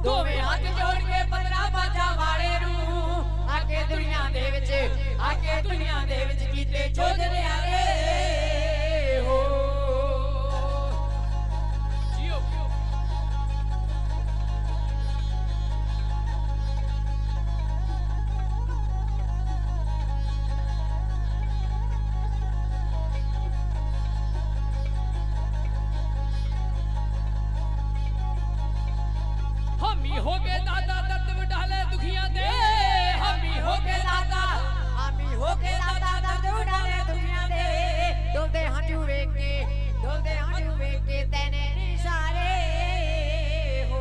दोवें हाथ जोड़ के 15 बाजा वाले नू आके दुनिया दे विच कीते जोधे आले हो हो के दादा दर्द उठाले दुखियां दे हामी हो के दादा दर्द उठाले दुखियां दे डोलदे हंझू वेख के तेने निशारे हो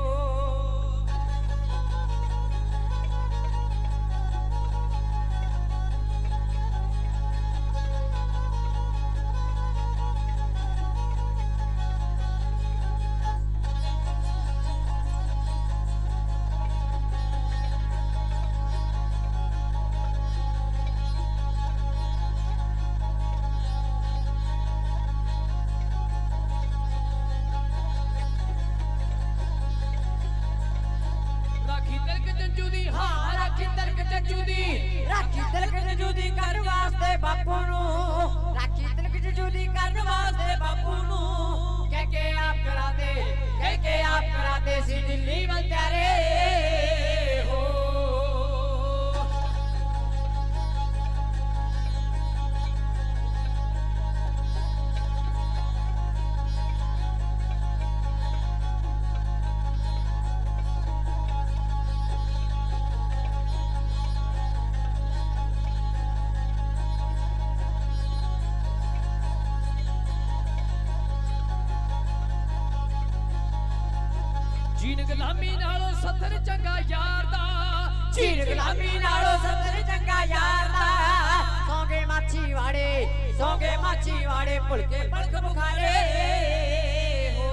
राखी तिलक जूदी करन वास्ते बापू नू राखी तिलक जूदी करन वास्ते बापू नू कह के आप करा दे सी दिल्ली वल त्यारे हो जीन गुलामी नालों सत्तर चंगा यार दा जीन गुलामी नालों सत्तर चंगा यार दा सौंगे माछी वाड़े पुलके पलक बुखारे हो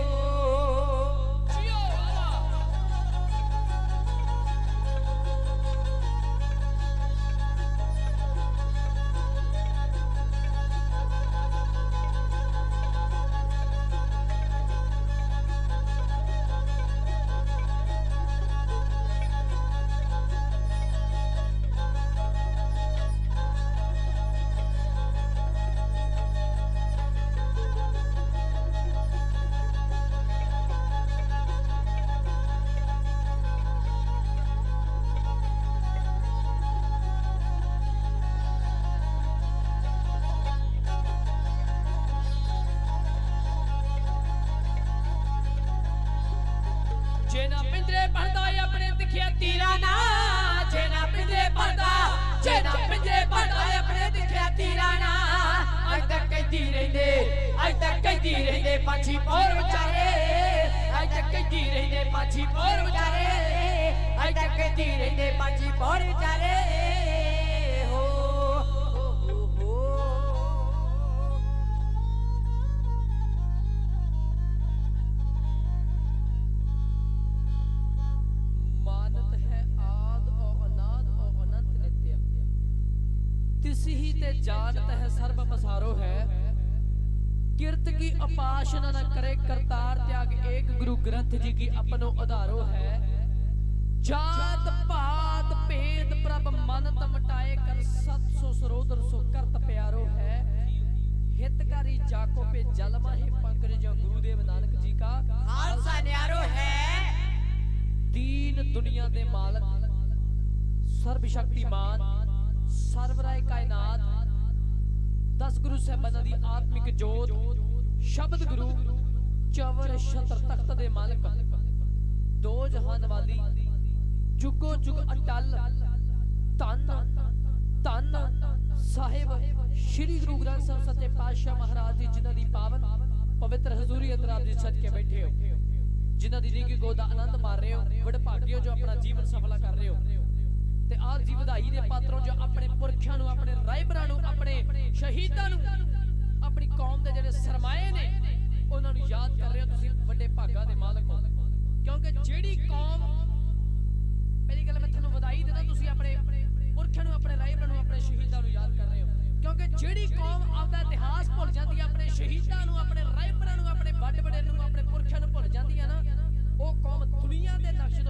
जेना पिंजरे पड़दा अपने दिखिया तीरा ना जेना पिंजरे पड़दा अपने दिखिया तीरा ना अज तक कहती रहिंदे पाछी पौर विचारे अज तक कहती रहिंदे पाछी पौर विचारे अज तक कहती रहिंदे पाछी पौर विचारे हो जानत है सर्व पसारो है कीर्त की अपाशना न करे करतार त्याग एक गुरु ग्रंथ जी की अपनो आधारो है जात पात भेद प्रभ मन तमटाए कर सत सो सरोदर सो करत प्यारो है हितकारी जाको पे जलमा ही पंकज जो गुरुदेव नानक जी का खालसा न्यारो है दीन दुनिया दे मालक सर्वशक्तिमान सर्वराय कायनात 10 गुरु साहबाना दी आत्मिक जोत शब्द गुरु चवर छत्र तख्त दे मालिक दो जहान वाली जुगो जुग अटल तन तन साहिब श्री गुरु ग्रंथ साहिब सच्चे पातशाह महाराज जी जिन्हां दी पावन पवित्र हजूरी अंदर आप जी सज के बैठे हो जिन्हां दी नीकी गोद दा आनंद मार रहे हो बड़े भाग्य जो अपना जीवन सफल कर रहे हो ते आप जी ਵਧਾਈ ਦੇ ਪਾਤਰੋਂ जो अपने पुरखियां नु अपने रायबरां नु अपने शहीदां नु अपनी कौम दे जेड़े सरमाए ने उन्हां नु याद कर रहे हो तुसी ਵੱਡੇ ਭਾਗਾਂ ਦੇ मालक हो क्योंकि जेड़ी कौम पहली गल मैं थानू ਵਧਾਈ देना तुसी अपने पुरखियां नु अपने रायबरां नु अपने शहीदां नु याद कर रहे हो क्योंकि जेड़ी कौम आपदा इतिहास भुल जांदी है अपने शहीदां नु अपने रायबरां नु अपने ਵੱਡ ਵੱਡੇ नु अपने पुरखियां नु भुल जांदी है ना वो कौम दुनिया दे नक्श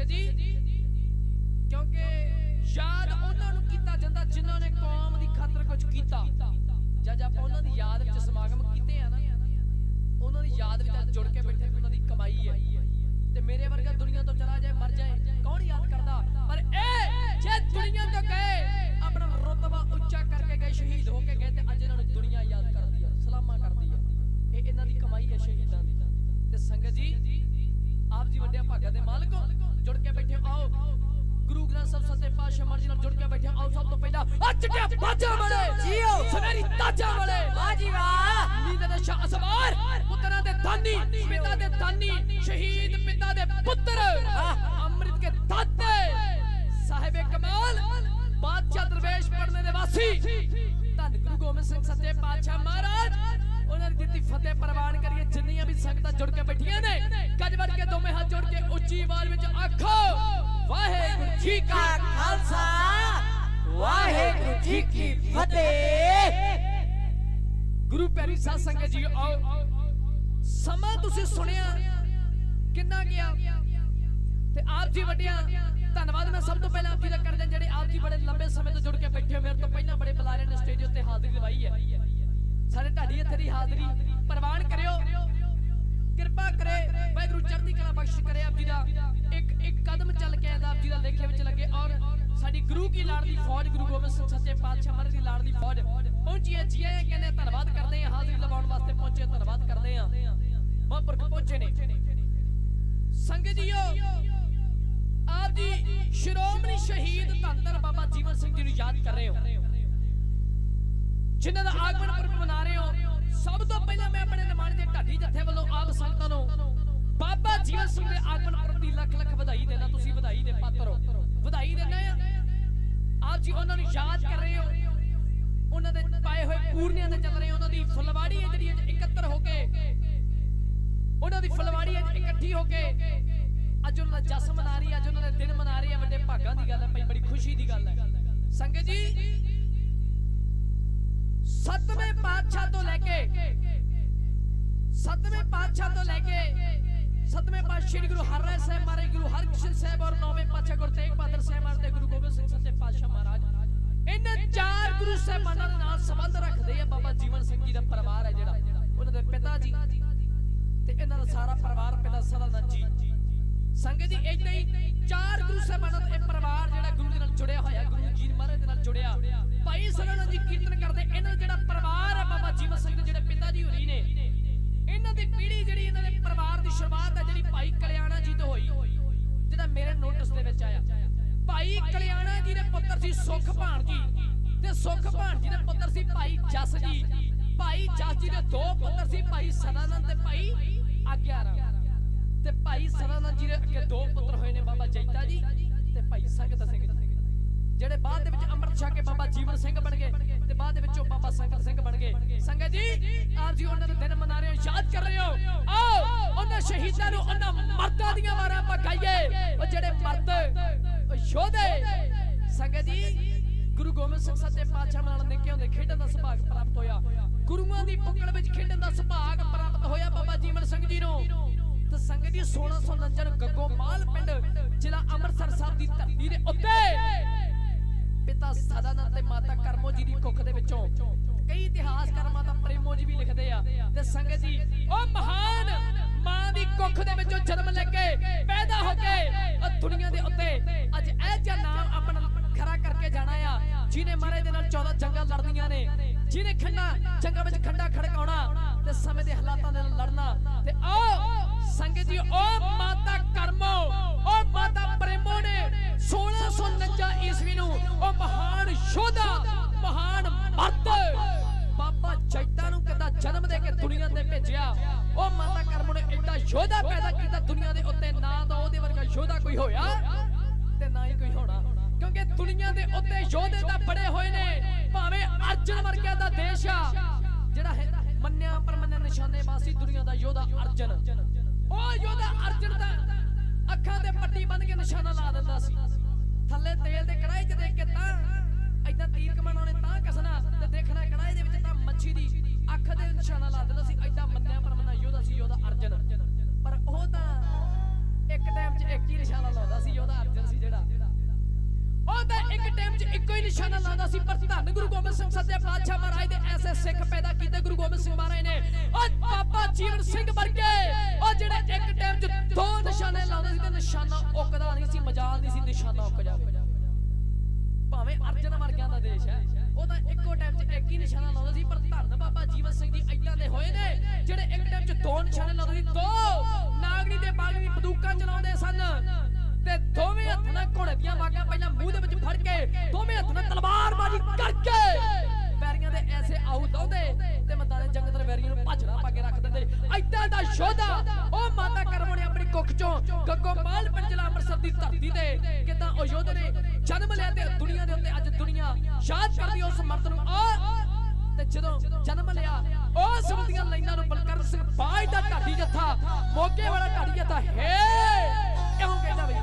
जी क्योंकि याद उन्होंने कीता जांदा जिन्होंने कौम दी खातर कुछ कीता जज आप उन्हां दी याद विच समागम कीते आ ना उन्हां दी याद विच जुड़ के बैठे उन्हां दी कमाई है ते मेरे वर्गा दुनिया तो चला जाए मर जाए कौन याद करदा पर ए जे दुनिया तो गए अपना रुतबा उच्चा करके गए शहीद होके गए ते अज इन्हां नूं दुनिया याद करदी है सलामा करदी है ए इन्हां दी कमाई है शहीदां दी ते संगत जी आप जी वड्डे भागां दे मालको जुड़ के बैठे आओ गुरु ग्रंथ साहिब सच्चे पातशाह मर्जी नाल जुड़ के बैठे आओ सब तो पहला चिट्टे बाजा वाले जीओ सवेरी ताजा वाले वाह जी वाह नींद दे शाह असवार पुत्तरां दे दानी पिता दे दानी शहीद पिता दे पुत्र अमृत के दाते साहिब कमाल बादशाह दरवेश पढ़ने दे वासी धन गुरु गोबिंद सिंह सच्चे पातशाह महाराज उन्होंने दित्ती फतेह प्रवान करिए जिन्नियां भी संगतां जुड़ के बैठियां ने गज भर के दोवें हाथ जोड़ के उच्ची आवाज विच आखो वाहेगुरु जी का खालसा वाहेगुरु जी की फतेह। गुरु प्यारी साध संगत जी आओ समा तुसीं सुनिया किन्ना गया ते आप जी वड्डियां धन्नवाद मैं सब तो पहले आप जी दा करदा जेड़े आप जी बड़े लंबे समय तो जुड़ के बैठे हो मेरे तो पहला बड़े बुलारे ने स्टेज उत्ते हाज़री लवाई है सारे ढाडी इत्थे दी हाज़री प्रवान करियो कृपा करे वाहिगुरू चढ़दी कला बख्श करे आप जी दा एक कदम चल के आंदा आप जी दा लेखे विच लगे और साडी गुरु की लाडली फौज गुरु गोबिंद सिंह सच्चे पातशाह महाराज दी लाडली फौज पहुंची है जी कहने धन्नवाद करदे हैं हाज़री लवाउण वास्ते पहुंचे धन्नवाद करदे हैं महापुरख पहुंचे ने संगत जीओ आप जी शिरोमणी शहीद धन बाबा जीवन सिंह जी नूं याद कर रहे हो जिन्हां दा आगमन पुरब मना रहे हो सब तो पहले मैं अपने निमाणे दे ढाडी जथे वालों आप संगतां नूं बाबा जीवन सिंह दे आगमन पुरब दी लख लख ਵਧਾਈ देना तुसीं ਵਧਾਈ दे पात्र हो ਵਧਾਈ देना आप जी उन्हां नूं याद कर रहे हो उन्हां दे पाए होए पूर्णियां दे चल रहे हो उन्हां दी फुलवाड़ी है जिहड़ी इकत्तर हो के उन्हां दी फुलवाड़ी है इकट्ठी हो के अज उन्हां दा जस मना रही है अज उन्हां दे दिन मना रही है वड्डे भागां दी गल है भाई बड़ी खुशी दी गल है संगत जी सतवें पातशाह तो लेके सतवें पातशाह श्री गुरु हरराय साहब महाराज गुरु हरकृष्ण साहब और नौवें पातशाह गुरु तेग बहादुर साहब महाराज गुरु गोबिंद सिंह सच्चे पातशाह महाराज इन चार गुरु साहबानां दे नाल संबंध रखदे आ बाबा जीवन सिंह जी दा परिवार है जिहड़ा उन्हां दे पिता जी ते इन्हां दा सारा परिवार पिता सदानंद जी संगत जी इदां ही चार गुरु साहबानां दा परिवार जिहड़ा गुरु दे नाल जुड़िया होया गुरु जी महाराज दे नाल जुड़िया भाई सदानंद जी कीर्तन करदे इन्हां दा जिहड़ा परिवार है बाबा जीवन सिंह दे जिहड़े पिता जी होरी ने इन्हां दी पीढ़ी जिहड़ी इन्हां दे परिवार दी शुरुआत है जिहड़ी भाई कल्याणा जी तो होई जिहड़ा मेरे नोटिस दे विच आया भाई कल्याणा जी दे पुੱਤਰ सी सुख भाण जी ते सुख भाण जी दे पुੱਤਰ सी भाई जस जी भाई जस जी दे दो पुੱਤਰ सी भाई सदानंद ते भाई आग्याराम ते भाई सदानंद जी दे अगे दो पुੱਤਰ होए ने बाबा जैता जी ते भाई संगत सिंह जेड़े बाद दे विच अमृत छक के बाबा जीवन सिंह बन गए ते बाद दे विचों बाबा संगत सिंह बन गए संगत जी आप जी उन्हां दे दिन मना रहे हो याद कर रहे हो आओ उन्हां शहीदां नूं उन्हां मर्दां दीयां वारां आपां गाइए ओ जेड़े मर्द ओ योधे संगत जी गुरु गोबिंद सिंह सच्चे पातशाह नाल निक्के होंदे खेडण दा सुभाग प्राप्त होया गुरुआं दी पुक्कड़ विच खेडण दा सुभाग प्राप्त होया बाबा जीवन सिंह जी नूं ते संगत जी 1649 गग्गो माल पिंड जिला अमृतसर साहब दी धरती दे उत्ते पिता सदानंद ते माता करमो जी दी कुख दे विचों कई इतिहासकार माता प्रेमो जी भी लिखदे आ ते संगत जी ओ महान मां दी कुख दे विचों जन्म लेके पैदा हो के ओ दुनिया दे उत्ते अज ए जा नाम अपना खरा करके जाना आ जिने महाराज दे नाल 14 जंगां लड़दियां ने जिने खंडा जंगां विच खंडा खड़काउणा ते समय दे हालातां दे नाल लड़ना ते आओ संगत जी ओ माता करमो ओ माता प्रेमो ने 1649 ईस्वी नूं ओ महान योद्धा महान मर्द बाबा जैता नूं किदा जन्म दे के दुनिया ते भेजिया ओ माता करमो ने एडा योद्धा पैदा कीता दुनिया दे उत्ते ना तां ओदे वर्गा योद्धा कोई होया ते ना ही कोई होना क्योंकि दुनिया दे उत्ते योद्धे तां बड़े होए ने भावें अर्जन वर्गा दा देश आ जेड़ा है मन्निया परमन्ने निशानेबाजी दुनिया दा योद्धा अर्जन ओ योद्धा अर्जन दा अखां ते पट्टी बन के निशाना ला दिंदा सी थल्ले तेल दे कड़ाई च देख के तां इदां तीर कमाना ने तां कसना ते देखना कड़ाई दे विच तां मच्छी दी अख दे निशाना ला दिंदा सी एडा मन्निया परमन्ना योद्धा सी योद्धा अर्जन पर ओ तां ਇੱਕ ਟਾਈਮ 'ਚ ਇੱਕ ਹੀ ਨਿਸ਼ਾਨਾ ਲਾਉਂਦਾ ਸੀ ਉਹਦਾ ਅਰਜਨ ਸੀ ਜਿਹੜਾ ਉਹਦਾ ਇੱਕ ਟਾਈਮ 'ਚ ਇੱਕੋ ਹੀ ਨਿਸ਼ਾਨਾ ਲਾਉਂਦਾ ਸੀ ਪਰ ਧੰਨ ਗੁਰੂ ਗੋਬਿੰਦ ਸਿੰਘ ਸੱਚੇ ਪਾਤਸ਼ਾਹ ਮਹਾਰਾਜ ਦੇ ਐਸੇ ਸਿੱਖ ਪੈਦਾ ਕੀਤੇ ਗੁਰੂ ਗੋਬਿੰਦ ਸਿੰਘ ਮਹਾਰਾਜ ਨੇ ਉਹ ਬਾਬਾ ਜੀਵਨ ਸਿੰਘ ਵਰਗੇ ਉਹ ਜਿਹੜੇ ਇੱਕ ਟਾਈਮ 'ਚ ਦੋ ਨਿਸ਼ਾਨੇ ਲਾਉਂਦੇ ਸੀ ਤੇ ਨਿਸ਼ਾਨਾ ਉੱਕਦਾ ਨਹੀਂ ਸੀ ਮਜਾਲ ਨਹੀਂ ਸੀ ਨਿਸ਼ਾਨਾ ਉੱਕ ਜਾਵੇ ਭਾਵੇਂ ਅਰਜਨ ਵਰਗਿਆਂ ਦਾ ਦੇਸ਼ ਹੈ ਉਹਦਾ ਇੱਕੋ ਟਾਈਮ 'ਚ ਇੱਕ ਹੀ ਨਿਸ਼ਾਨਾ ਲਾਉਂਦਾ ਸੀ ਪਰ ਧੰਨ ਬਾਬਾ ਜੀਵਨ ਸਿੰਘ ਜੀ ਏਦਾਂ ਦੇ ਹੋਏ ਨੇ ਜਿਹੜੇ ਇੱਕ ਟਾਈਮ 'ਚ ਦੋ ਨਿਸ਼ਾਨੇ ਲਾਉਂਦੇ ਸੀ ਦੋ ਨਾਗਣੀ ਤੇ ਬਾਗਣੀ ਬੰਦੂਕਾਂ ਚਲਾਉਂਦੇ ਸਨ ਤੇ ਦੋਵੇਂ ਹੱਥ ਨਾਲ ਘੋੜੇ ਦੀਆਂ ਵਾਗਾਂ ਪਹਿਲਾਂ ਮੂੰਹ ਦੇ ਵਿੱਚ ਫੜ ਕੇ ਦੋਵੇਂ ਹੱਥ ਨਾਲ ਤਲਵਾਰਬਾਜ਼ੀ ਕਰਕੇ ਵੈਰੀਆਂ ਦੇ ਐਸੇ ਆਉ ਲਾਉਂਦੇ ਤੇ ਮੈਦਾਨੇ ਜੰਗ ਦੇ ਵੈਰੀਆਂ ਨੂੰ ਭੱਜਣਾ ਪਾ ਕੇ ਰੱਖ ਦਿੰਦੇ ਏਦਾਂ ਦਾ ਯੋਧਾ ਉਹ ਮਾਤਾ ਕਰਮੋ ਨੇ ਆਪਣੀ ਕੁੱਖ ਚੋਂ ਗੱਗੋਮਾਲ ਪਿੰਡ ਜ਼ਿਲ੍ਹਾ ਅੰਮ੍ਰਿਤਸਰ ਦੀ ਧਰਤੀ ਤੇ ਕਿਦਾਂ ਉਹ ਯੋਧੇ ਨੇ ਜਨਮ ਲਿਆ ਤੇ ਦੁਨੀਆ ਦੇ ਉੱਤੇ ਅੱਜ ਦੁਨੀਆ ਯਾਦ ਕਰਦੀ ਉਸ ਮਰਦ ਨੂੰ ਤੇ ਜਦੋਂ ਜਨਮ ਲਿਆ ਉਸ ਸ਼ਬਦ ਦੀਆਂ ਲਾਈਨਾਂ ਨੂੰ ਬਲਕਰਨ ਸਿੰਘ ਬਾਜ ਦਾ ਢਾਡੀ ਜੱਥਾ ਮੋਗੇ ਵਾਲਾ ਢਾਡੀ ਜੱਥਾ ਹੈ ਕਿਉਂ ਕਹਿੰਦਾ ਬਈ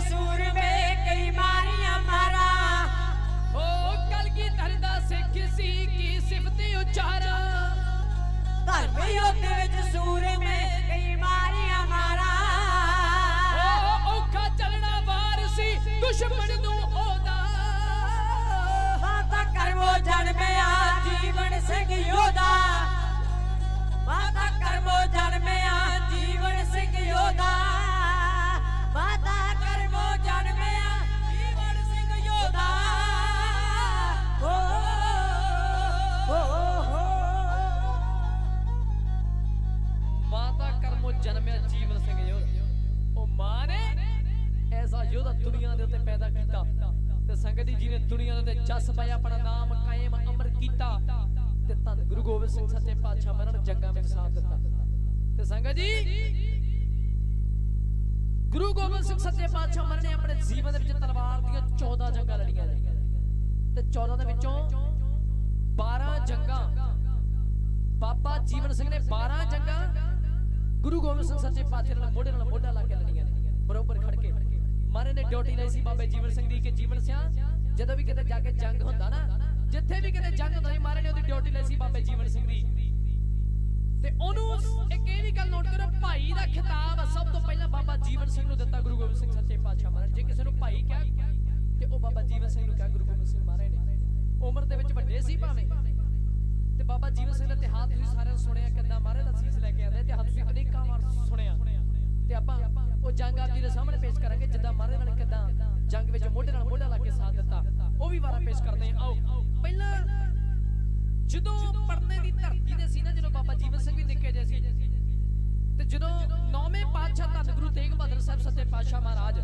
सूरमे कई मारिया मारा ओ कलगीधर दा सिख सी की सिफत उचारा धर्म युद्ध विच सूरमे कई मारिया मारा ओ औखा चलना वार सी दुश्मन नू ओदा माता करमो जन्मिया जीवन सिंह योधा माता करमो जन्मिया जीवन सिंह योधा माता करमो जन्मिया जीवन सिंह योधा हो माता करमो जन्मिया जीवन सिंह योधा ओ मां ने ऐसा योधा दुनिया दे उत्ते पैदा कीता ते संगत जी ने दुनिया दे उत्ते जस पाया अपना नाम कायम अमर कीता ते धन गुरु गोबिंद सिंह सच्चे पातशाह मरण जंगां विच साथ दिता ते संगत जी गुरु गोबिंद सिंह सच्चे पातशाह मरण ने अपने जीवन दे विच तलवार दी 14 जंगां लड़ीਆਂ ने ते 14 दे विचों 12 जंगां बाबा जीवन सिंह ने 12 जंगां गुरु गोबिंद सिंह सच्चे पातशाह नाल मोढे ला के लड़ीਆਂ ने बरोबर खड़ के मारे ने ड्यूटी ਲਈ ਸੀ बाबे जीवन सिंह दी कि जीवन सिंह ਜਦੋਂ ਵੀ ਕਿਤੇ ਜਾ ਕੇ ਜੰਗ ਹੁੰਦਾ ਨਾ ਜਿੱਥੇ ਵੀ ਕਿਤੇ ਜੰਗ ਹੁੰਦਾ ਸੀ ਮਾਰੇ ਨੇ ਉਹਦੀ ਡਿਊਟੀ ਲਈ ਸੀ ਬਾਬੇ ਜੀਵਨ ਸਿੰਘ ਦੀ ਤੇ ਉਹਨੂੰ ਇੱਕ ਇਹ ਵੀ ਗੱਲ ਨੋਟ ਕਰੋ ਭਾਈ ਦਾ ਖਿਤਾਬ ਸਭ ਤੋਂ ਪਹਿਲਾਂ ਬਾਬਾ ਜੀਵਨ ਸਿੰਘ ਨੂੰ ਦਿੱਤਾ ਗੁਰੂ ਗੋਬਿੰਦ ਸਿੰਘ ਸੱਚੇ ਪਾਤਸ਼ਾਹ ਮਹਾਰਾਜ ਜੇ ਕਿਸੇ ਨੂੰ ਭਾਈ ਕਿਹਾ ਤੇ ਉਹ ਬਾਬਾ ਜੀਵਨ ਸਿੰਘ ਨੂੰ ਕਿਹਾ ਗੁਰੂ ਗੋਬਿੰਦ ਸਿੰਘ ਮਹਾਰਾਜ ਨੇ ਉਮਰ ਦੇ ਵਿੱਚ ਵੱਡੇ ਸੀ ਭਾਵੇਂ ਤੇ ਬਾਬਾ ਜੀਵਨ ਸਿੰਘ ਦਾ ਇਤਿਹਾਸ ਤੁਸੀਂ ਸਾਰਿਆਂ ਨੇ ਸੁਣਿਆ ਕਿੰਨਾ ਮਹਾਰਾਜ ਦਾ ਸੀਸ ਲੈ ਕੇ ਆਉਂਦੇ ਇਤਿਹਾਸ ਤੁਸੀਂ ਅਨੇਕਾਂ ਵਾਰ ਸੁਣਿਆ ਤੇ ਆਪਾਂ ਉਹ ਜੰਗ ਆਪ ਜੀ ਦੇ ਸਾਹਮਣੇ ਪੇਸ਼ ਕਰਾਂਗੇ ਜਿੱਦਾਂ ਮਹਾਰਾਜ ਨੇ ਕਿੱਦਾਂ ਜੰਗ ਵਿੱਚ ਮੋਢੇ ਨਾਲ ਮੋਢਾ ਲਾ ਕੇ ਸਾਥ ਦਿੱਤਾ ਉਹ ਵੀ ਵਾਰਾ ਪੇਸ਼ ਕਰਦੇ ਆ ਆਓ ਪਹਿਲਾਂ ਜਦੋਂ ਪੜਨੇ ਦੀ ਧਰਤੀ ਦੇ ਸੀ ਨਾ ਜਦੋਂ ਬਾਬਾ ਜੀਵਨ ਸਿੰਘ ਵੀ ਨਿੱਕੇ ਜਿਹੇ ਸੀ ਤੇ ਜਦੋਂ 9ਵੇਂ ਪਾਤਸ਼ਾਹ ਧੰਨ ਗੁਰੂ ਤੇਗ ਬਹਾਦਰ ਸਾਹਿਬ ਸੱਚੇ ਪਾਤਸ਼ਾਹ ਮਹਾਰਾਜ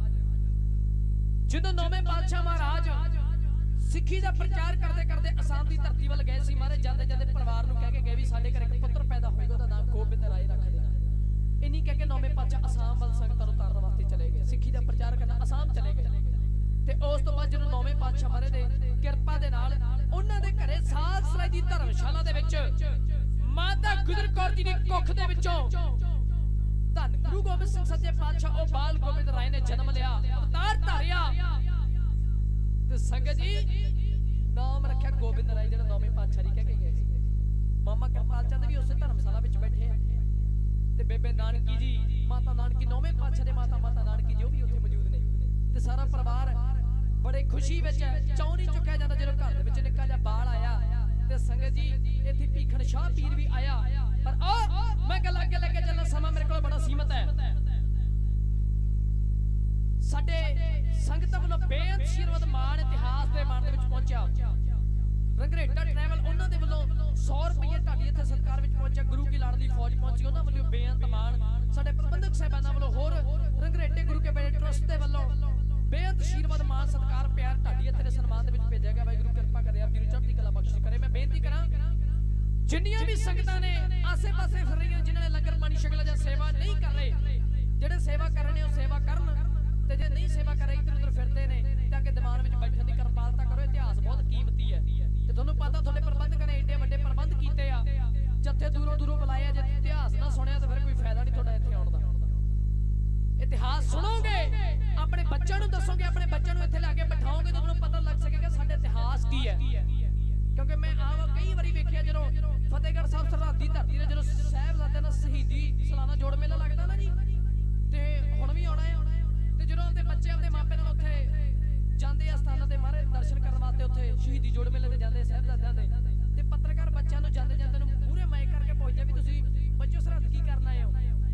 ਜਦੋਂ 9ਵੇਂ ਪਾਤਸ਼ਾਹ ਮਹਾਰਾਜ ਸਿੱਖੀ ਦਾ ਪ੍ਰਚਾਰ ਕਰਦੇ ਕਰਦੇ ਅਸਾਮ ਦੀ ਧਰਤੀ ਵੱਲ ਗਏ ਸੀ ਮਹਾਰਾਜ ਜਾਂਦੇ ਜਾਂਦੇ ਪਰਿਵਾਰ ਨੂੰ ਕਹਿ ਕੇ ਗਏ ਵੀ ਸਾਡੇ ਘਰ ਇੱਕ ਪੁੱਤਰ ਪੈਦਾ ਹੋਏਗਾ ਉਹਦਾ ਨਾਮ ਗੋਬਿੰਦ ਰਾਏ ਰੱਖ ਦੇਣਾ ਇੰਨੀ ਕਹਿ ਕੇ 9ਵੇਂ ਪਾਤਸ਼ਾਹ ਅਸਾਮ ਵੱਲ ਸੰਗਤਾਂ ਨੂੰ ਤਾਰਨ ਵਾਸਤੇ ਚਲੇ ਗਏ ਸਿੱਖੀ ਦਾ ਪ੍ਰਚਾਰ ਕਰਨ ਅਸਾਮ ਚਲੇ ਗਏ ਤੇ ਉਸ ਤੋਂ ਬਾਅਦ ਜਦੋਂ 9ਵੇਂ ਪਾਤਸ਼ਾਹ ਮਹਾਰਾਜ ਦੇ ਕਿਰਪਾ ਦੇ ਨਾਲ ਉਹਨਾਂ ਦੇ ਘਰੇ ਸਾਲਸਰਾਏ ਦੀ ਧਰਮਸ਼ਾਲਾ ਦੇ ਵਿੱਚ ਮਾਤਾ ਗੁਜਰ ਕੌਰ ਜੀ ਦੀ ਕੁੱਖ ਦੇ ਵਿੱਚੋਂ ਧੰਨ ਗੁਰੂ ਗੋਬਿੰਦ ਸਿੰਘ ਸੱਚੇ ਪਾਤਸ਼ਾਹ ਉਹ ਬਾਲ ਗੋਬਿੰਦ ਰਾਏ ਨੇ ਜਨਮ ਲਿਆ ਅਵਤਾਰ ਧਾਰਿਆ ਤੇ ਸੰਗਤ ਜੀ ਨਾਮ ਰੱਖਿਆ ਗੋਬਿੰਦ ਰਾਏ ਜਿਹੜਾ 9ਵੇਂ ਪਾਤਸ਼ਾਹ ਜੀ ਕਹਿ ਕੇ ਗਏ ਸੀ ਮਾਮਾ ਕਿਰਪਾਲ ਚੰਦ ਵੀ ਉਸੇ ਧਰਮਸ਼ਾਲਾ ਵਿੱਚ ਬੈਠੇ ਆ ਤੇ ਬੇਬੇ ਨਾਨਕੀ ਜੀ ਮਾਤਾ ਨਾਨਕੀ 9ਵੇਂ ਪਾਤਸ਼ਾਹ ਦੇ ਮਾਤਾ ਨਾਨਕੀ ਜੀ ਉਹ ਵੀ ਉੱਥੇ ਮੌਜੂਦ ਨੇ ਤੇ ਸਾਰਾ ਪਰਿਵਾਰ ਬੜੇ ਖੁਸ਼ੀ ਵਿੱਚ ਚੌਂ ਨਹੀਂ ਚੁੱਕਿਆ ਜਾਂਦਾ ਜਦੋਂ ਘਰ ਦੇ ਵਿੱਚ ਨਿੱਕਾ ਜਿਹਾ ਬਾਲ ਆਇਆ ਤੇ ਸੰਗਤ ਜੀ ਇੱਥੇ ਭੀਖਣ ਸ਼ਾਹ ਪੀਰ ਵੀ ਆਇਆ ਪਰ ਮੈਂ ਗੱਲ ਅੱਗੇ ਲੈ ਕੇ ਚੱਲਣਾ ਸਮਾਂ ਮੇਰੇ ਕੋਲ ਬੜਾ ਸੀਮਤ ਹੈ ਸਾਡੇ ਸੰਗਤਾਂ ਵੱਲੋਂ ਬੇਅੰਤ ਆਸ਼ੀਰਵਾਦ ਮਾਣ ਇਤਿਹਾਸ ਦੇ ਮਾਣ ਦੇ ਵਿੱਚ ਪਹੁੰਚਿਆ ਰੰਗਰੇਟਾ ਟਰੈਵਲ ਉਹਨਾਂ ਦੇ ਵੱਲੋਂ 100 ਰੁਪਏ ਢਾਡੀ ਇੱਥੇ ਸਰਕਾਰ ਵਿੱਚ ਪਹੁੰਚਿਆ ਗੁਰੂ ਕੀ ਲਾੜ ਦੀ ਫੌਜ ਪਹੁੰਚੀ ਉਹਨਾਂ ਵੱਲੋਂ ਬੇਅੰਤ ਮਾਣ ਸਾਡੇ ਪ੍ਰਬੰਧਕ ਸਾਹਿਬਾਨਾਂ ਵੱਲੋਂ ਹੋਰ ਰੰਗਰੇਟੇ ਗੁਰੂ ਕੇ ਬੇੜੇ ਟਰਸਟ ਦੇ ਵੱਲੋਂ ਬੇਅੰਤ ਆਸ਼ੀਰਵਾਦ ਮਾਣ ਸਤਿਕਾਰ ਪਿਆਰ ਢਾਡੀ ਇੱਥੇ ਦੇ ਸਨਮਾਨ ਦੇ ਵਿੱਚ ਭੇਜਿਆ ਗਿਆ ਵਾਹਿਗੁਰੂ ਕਿਰਪਾ ਕਰੇ ਆਪ ਜੀ ਨੂੰ ਚੜ੍ਹਦੀ ਕਲਾ ਬਖਸ਼ਿਸ਼ ਕਰੇ ਮੈਂ ਬੇਨਤੀ ਕਰਾਂ ਜਿੰਨੀਆਂ ਵੀ ਸੰਗਤਾਂ ਨੇ ਆਸੇ-ਪਾਸੇ ਫਿਰ ਰਹੀਆਂ ਜਿਨ੍ਹਾਂ ਨੇ ਲੰਗਰ ਪਾਣੀ ਛਕਲਾ ਜਾਂ ਸੇਵਾ ਨਹੀਂ ਕਰ ਰਹੇ ਜਿਹੜੇ ਸੇਵਾ ਕਰ ਰਹੇ ਨੇ ਉਹ ਸੇਵਾ ਕਰਨ ਤੇ ਜੇ ਨਹੀਂ ਸੇਵਾ ਕਰ ਰਹੇ ਇੱਧਰ ਉੱਧਰ ਫਿਰਦੇ ਨੇ ਤਾਂ ਕਿ ਦੀਵਾਨ ਵਿੱਚ ਬੈਠਣ ਦੀ ਕਿਰਪਾਲਤਾ ਕਰੋ ਇਤਿਹਾਸ ਬਹੁਤ ਕੀਮਤੀ ਹੈ ਤੇ ਤੁਹਾਨੂੰ ਪਤਾ ਤੁਹਾਡੇ ਪ੍ਰਬੰਧਕਾਂ ਨੇ ਏਡੇ ਵੱਡੇ ਪ੍ਰਬੰਧ ਕੀਤੇ ਆ ਜੱਥੇ ਦੂਰੋਂ ਬੁਲਾਏ ਆ ਜੇ ਇਤਿਹਾਸ ਨਾ ਸੁਣਿਆ ਤਾਂ ਫਿਰ ਕੋਈ ਫਾਇਦਾ ਨਹੀਂ ਤੁਹਾਡਾ ਇੱਥੇ ਆਉਣ ਦਾ ਇਤਿਹਾਸ ਸੁਣੋਗੇ ਆਪਣੇ ਬੱਚਿਆਂ ਨੂੰ ਦੱਸੋਗੇ ਆਪਣੇ ਬੱਚਿਆਂ ਨੂੰ ਇੱਥੇ ਲਾ ਕੇ ਬਿਠਾਓਗੇ ਤਾਂ ਤੁਹਾਨੂੰ ਪਤਾ ਲੱਗ ਸਕੇਗਾ ਸਾਡੇ ਇਤਿਹਾਸ ਕੀ ਹੈ ਕਿਉਂਕਿ ਮੈਂ ਕਈ ਵਾਰੀ ਵੇਖਿਆ ਜਦੋਂ ਫਤਿਹਗੜ੍ਹ ਸਾਹਿਬ ਸਰਹੱਦੀ ਧਰਤੀ ਤੇ ਜਦੋਂ ਸਾਹਿਬਜ਼ਾਦਿਆਂ ਦਾ ਸ਼ਹੀਦੀ ਸਾਲਾਨਾ ਜੋੜ ਮੇਲਾ ਲੱਗਦਾ ਨਾ ਜੀ ਤੇ ਹੁਣ ਵੀ ਆਉਣਾ ਹੈ ਤੇ ਜਦੋਂ ਆਪਣੇ ਬੱਚੇ ਆਪਣੇ ਮਾਪੇ ਨਾਲ ਉੱਥੇ ਜਾਂਦੇ ਆ ਸਥਾਨਾਂ ਤੇ ਮਹਾਰਾਜ ਦਰਸ਼ਨ ਕਰਨ ਵਾਸਤੇ ਉੱਥੇ ਸ਼ਹੀਦੀ ਜੋੜ ਮੇਲੇ ਤੇ ਜਾਂਦੇ ਸਾਹਿਬਜ਼ਾਦਿਆਂ ਦੇ ਤੇ ਪੱਤਰਕਾਰ ਬੱਚਿਆਂ ਨੂੰ ਜਾਂਦੇ ਨੂੰ ਪੂਰੇ ਮਾਈਕ ਕਰਕੇ ਪੁੱਛਦੇ ਵੀ ਤੁਸੀਂ ਬੱਚਿਓ ਸਰਹੱਦ ਕੀ ਕਰਨ ਆਏ ਹੋ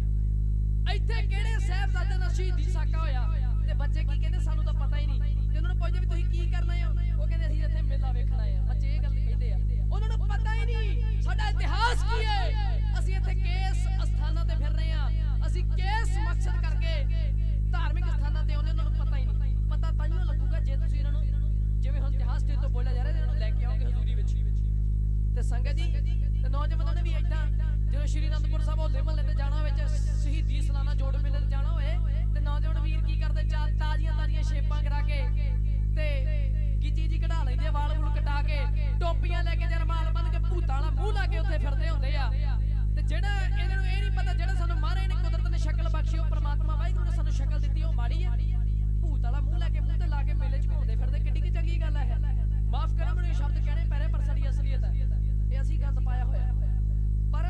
ਇੱਥੇ ਕਿਹੜੇ ਸਾਹਿਬਜ਼ਾਦੇ ਦਾ ਸ਼ਹੀਦੀ ਸਾਕਾ ਹੋਇਆ ਤੇ ਬੱਚੇ ਕੀ ਕਹਿੰਦੇ ਸਾਨੂੰ ਤਾਂ ਪਤਾ ਹੀ ਨਹੀਂ ਤੇ ਉਹਨਾਂ ਨੂੰ ਪੁੱਛਦੇ ਵੀ ਤੁਸੀਂ ਕੀ ਕਰਨ ਆਏ ਹੋ ਉਹ ਕਹਿੰਦੇ ਅਸੀਂ ਇੱਥੇ ਮੇਲਾ ਵੇਖਣ ਆਏ ਆ ਬੱਚੇ ਇਹ ਗੱਲ ਕਹਿੰਦੇ ਆ ਉਹਨਾਂ ਨੂੰ ਪਤਾ ਹੀ ਨਹੀਂ ਸਾਡਾ ਇਤਿਹਾਸ ਕੀ ਹੈ ਅਸੀਂ ਇੱਥੇ ਕਿਸ ਅਸਥਾਨਾਂ ਤੇ ਫਿਰ ਰਹੇ ਆ ਅਸੀਂ ਕਿਸ ਮਕਸਦ ਕਰਕੇ ਧਾਰਮਿਕ ਸਥਾਨਾਂ ਤੇ ਆਉਂਦੇ ਉਹਨਾਂ ਨੂੰ ਪਤਾ ਹੀ ਨਹੀਂ ਪਤਾ ਤਾਂਹੀਓ ਲੱਗੂਗਾ ਜੇ ਤੁਸੀਂ ਇਹਨਾਂ ਨੂੰ ਜਿਵੇਂ ਹੁਣ ਇਤਿਹਾਸ ਤੇ ਤੋਂ ਬੋਲਿਆ ਜਾ ਰਿਹਾ ਇਹਨਾਂ ਨੂੰ ਲੈ ਕੇ ਆਓਗੇ ਹਜ਼ੂਰੀ ਵਿੱਚ ਤੇ ਸੰਗਤ ਜੀ ਤੇ ਨੌਜਵਾਨਾਂ ਨੇ ਵੀ ਏਦਾਂ ਜਦੋਂ ਸ਼੍ਰੀ ਅਨੰਦਪੁਰ ਸਾਹਿਬ ਹੋਲੇ ਮਹੱਲੇ ਤੇ ਜਾਣਾ ਵਿੱਚ ਸ਼ਹੀਦੀ ਸਾਲਾਨਾ ਜੋੜ ਮੇਲੇ ਤੇ ਜਾਣਾ ਹੋਏ ਤੇ ਨੌਜਵਾਨ ਵੀਰ ਕੀ ਕਰਦੇ ਚਾਰ ਤਾਜ਼ੀਆਂ ਸ਼ੇਪਾਂ ਕਰਾ ਕੇ ਤੇ ਗਿੱਚੀ ਜੀ ਕਢਾ ਲੈਂਦੇ ਆ ਵਾਲ ਵੂਲ ਕਟਾ ਕੇ ਟੋਪੀਆਂ ਲੈ ਕੇ ਜਾਂ ਰੁਮਾਲ ਬੰਨ ਕੇ ਭੂਤਾਂ ਵਾਲਾ ਮੂੰਹ ਲਾ ਕੇ ਉੱਥੇ ਫਿਰਦੇ ਹੁੰਦੇ ਆ ਤੇ ਜਿਹੜਾ ਇਹਨਾਂ ਨੂੰ ਇਹ ਨਹੀਂ ਪਤਾ ਜਿਹੜਾ ਸਾਨੂੰ ਮਹਾਰਾਜ ਨੇ ਕੁਦਰਤ ਨੇ ਸ਼ਕਲ ਬਖਸ਼ੀ ਉਹ ਪ੍ਰਮਾਤਮਾ ਵਾਹਿਗੁਰੂ ਨੇ ਸਾਨੂੰ ਸ਼ਕਲ ਦਿੱਤੀ ਉਹ ਮਾੜੀ ਆ ताला मूंह लैके मूंह ते ला के मेले च घूमदे फिरदे किड्डी की चंगी गल है। माफ करो मैनूं शब्द कहने पैरे पर साडी असलीयत है ये असीं गंद पाया होया पर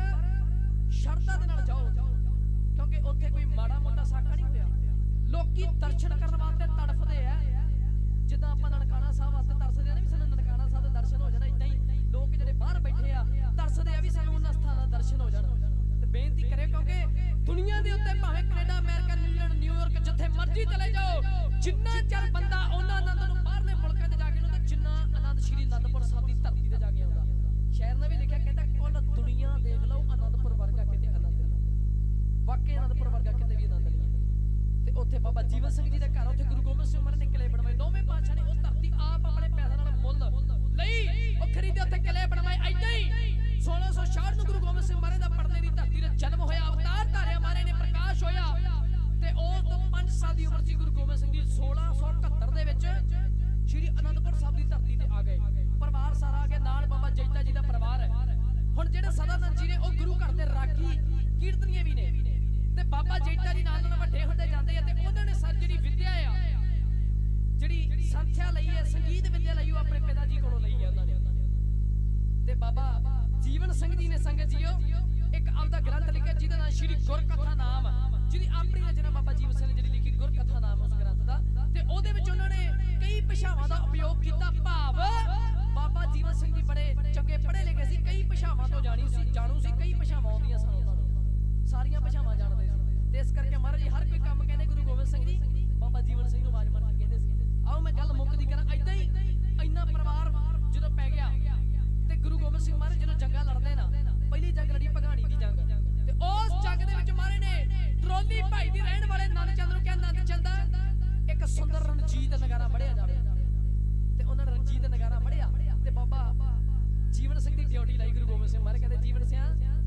शरधा दे नाल जाओ क्योंकि उत्थे कोई माड़ा मोटा साका नहीं होया। लोकी दर्शन करन वास्ते तड़फदे आ जिद्दां आपां ननकाना साहब वास्ते तरसदे आ ना भी सानूं ननकाना साहब दे दर्शन हो जाण इदां ही लोक जिहड़े बाहर बैठे आ तरसदे आ भी सानूं उन्हां स्थानां दे दर्शन हो जाण। ते बेनती करे क्योंकि दुनिया दे उत्ते भावें कनाडा अमेरिका न्यूजीलैंड न्यूयॉर्क जिथे मर्जी चले जाओ जिन्ना चਿਰ ਬੰਦਾ ਉਹਨਾਂ ਆਨੰਦ ਨੂੰ ਬਾਹਰਲੇ ਮੁਲਕਾਂ ਤੇ ਜਾ ਕੇ ਉਹਦਾ ਜਿੰਨਾ ਆਨੰਦ ਸ਼੍ਰੀ ਅਨੰਦਪੁਰ ਸਾਹਿਬ ਦੀ ਧਰਤੀ ਤੇ ਜਾ ਕੇ ਆਉਂਦਾ। ਸ਼ਾਇਰ ਨੇ ਵੀ ਲਿਖਿਆ ਕਹਿੰਦਾ ਕੁੱਲ ਦੁਨੀਆ ਦੇਖ ਲਓ ਅਨੰਦਪੁਰ ਵਰਗਾ ਕਿਤੇ ਆਨੰਦ ਨਹੀਂ। ਵਾਕਈ ਅਨੰਦਪੁਰ ਵਰਗਾ ਕਿਤੇ ਵੀ ਆਨੰਦ ਨਹੀਂ। ਤੇ ਉੱਥੇ ਬਾਬਾ ਜੀਵਨ ਸਿੰਘ ਜੀ ਦੇ ਘਰ ਉੱਥੇ ਗੁਰੂ ਗੋਬਿੰਦ ਸਿੰਘ ਮਹਾਰਾਜ ਨੇ ਕਿਲੇ ਬਣਵਾਏ। ਨੌਵੇਂ ਪਾਤਸ਼ਾਹ ਨੇ ਉਹ ਧਰਤੀ ਆਪ ਆਪਣੇ ਪੈਸੇ ਨਾਲ ਮੁੱਲ ਲਈ ਉਹ ਖਰੀਦੇ ਉੱਥੇ ਕਿਲੇ ਬਣਵਾਏ। ਏਦਾਂ ਹੀ 1666 ਨੂੰ ਗੁਰੂ ਗੋਬਿੰਦ ਸਿੰਘ ਮਹਾਰਾਜ ਦਾ ਪੜਨੇ ਦੀ ਧਰਤੀ ਤੇ ਜਨਮ ਹੋਇਆ ਅਵਤਾਰ ਧਾਰਿਆ ਮਹਾਰਾਜ ਨੇ ਪ੍ਰਕਾਸ਼ ਹੋਇਆ ਤੇ ਉਸ ਤੋਂ 5 ਸਾਲ ਦੀ ਉਮਰ ਸੀ ਗੁਰੂ ਗੋਬਿੰਦ ਸਿੰਘ ਜੀ 1671 ਦੇ ਵਿੱਚ ਸ਼੍ਰੀ ਅਨੰਦਪੁਰ ਸਾਹਿਬ ਦੀ ਧਰਤੀ ਤੇ ਆ ਗਏ। ਪਰਿਵਾਰ ਸਾਰਾ ਆ ਗਿਆ ਨਾਲ ਬਾਬਾ ਜੈਤਾ ਜੀ ਦਾ ਪਰਿਵਾਰ ਹੈ। ਹੁਣ ਜਿਹੜੇ ਸਦਾਨੰਦ ਜੀ ਨੇ ਉਹ ਗੁਰੂ ਘਰ ਦੇ ਰਾਗੀ ਕੀਰਤਨੀਏ ਵੀ ਨੇ ਤੇ ਬਾਬਾ ਜੈਤਾ ਜੀ ਨਾਲ ਨਾਲ ਵੱਡੇ ਹੁੰਦੇ ਜਾਂਦੇ ਆ ਤੇ ਉਹਨਾਂ ਨੇ ਸਰ ਜਿਹੜੀ ਵਿਦਿਆ ਆ ਜਿਹੜੀ ਸੰਥਿਆ ਲਈ ਹੈ ਸੰਗੀਤ ਵਿਦਿਆ ਲਈ ਉਹ ਆਪਣੇ ਪਿਤਾ ਜੀ ਕੋਲੋਂ ਲਈ ਹੈ ਉਹਨਾਂ ਨੇ। ਤੇ ਬਾਬਾ ਜੀਵਨ ਸਿੰਘ ਜੀ ਨੇ ਸੰਗਤ ਜੀਓ ਇੱਕ ਆਪਦਾ ਗ੍ਰੰਥ ਲਿਖਿਆ ਜਿਹਦਾ ਨਾਮ ਸ਼੍ਰੀ ਗੁਰਕਥਾ ਨਾਮ ਜਿਹਦੀ ਆਪਣੀ ਰਚਨਾ ਬਾਬਾ ਜੀਵਨ ਸਿੰਘ ਨੇ ਜਿਹੜੀ ਲਿਖੀ ਗੁਰਕਥਾ ਨਾਮ ਉਸ ਗ੍ਰੰਥ ਦਾ ਤੇ ਉਹਦੇ ਵਿੱਚ ਉਹਨਾਂ ਨੇ ਕਈ ਭਾਸ਼ਾਵਾਂ ਦਾ ਉਪਯੋਗ ਕੀਤਾ। ਭਾਵ ਬਾਬਾ ਜੀਵਨ ਸਿੰਘ ਜੀ ਬੜੇ ਚੰਗੇ ਪੜ੍ਹੇ ਲਿਖੇ ਸੀ ਕਈ ਭਾਸ਼ਾਵਾਂ ਤੋਂ ਜਾਣੂ ਸੀ ਕਈ ਭਾਸ਼ਾਵਾਂ ਆਉਂਦੀਆਂ ਸਨ ਉਹਨਾਂ ਨੂੰ ਸਾਰੀਆਂ ਭਾਸ਼ਾਵਾਂ ਜਾਣਦੇ ਸੀ ਤੇ ਇਸ ਕਰਕੇ ਮਹਾਰਾਜ ਜੀ ਹਰ ਕੋਈ ਕੰਮ ਕਹਿੰਦੇ ਗੁਰੂ ਗੋਬਿੰਦ ਸਿੰਘ ਜੀ ਬਾਬਾ ਜੀਵਨ ਸਿੰਘ ਨੂੰ ਆਵਾਜ਼ ਮਾਰ ਕੇ ਕਹਿੰਦੇ ਸੀ। ਆਓ ਮੈਂ ਗੱਲ ਮੁੱਕਦੀ ਕਰਾਂ। ਏਦਾਂ ਹੀ ਇੰਨਾ ਪਰਿਵਾਰ ਜਦੋਂ ਪੈ ਗਿਆ ਤੇ ਗੁਰੂ ਗੋਬਿੰਦ ਸਿੰਘ ਮਹਾਰਾਜ ਜਦੋਂ ਜੰਗਾਂ ਲੜਦੇ ਨਾ ਪਹਿਲੀ ਜੰਗ ਲੜੀ ਭਗਾਣੀ ਦੀ ਜੰਗ ਤੇ ਉਸ ਜੰਗ ਦੇ ਵਿੱਚ ਮਹਾਰਾਜ ਨੇ ਟਰੋਲੀ ਭਾਈ ਦੀ ਰਹਿਣ ਵਾਲੇ ਨੰਦ ਚੰਦ ਨੂੰ ਕਿਹਾ ਨੰਦ ਚੰਦਾ ਇੱਕ ਸੁੰਦਰ ਰਣਜੀਤ ਨਗਾਰਾ ਪੜਿਆ ਜਾਵੇ ਤੇ ਉਹਨਾਂ ਨੇ ਰਣਜੀਤ ਨਗਾਰਾ ਪੜਿਆ ਤੇ ਬਾਬਾ ਜੀਵਨ ਸਿੰਘ ਦੀ ਡਿਊਟੀ ਲਾਈ ਗੁਰੂ ਗੋਬਿੰਦ ਸਿੰਘ ਮਹਾਰਾਜ ਕਹਿੰਦੇ ਜੀਵਨ ਸਿੰਘ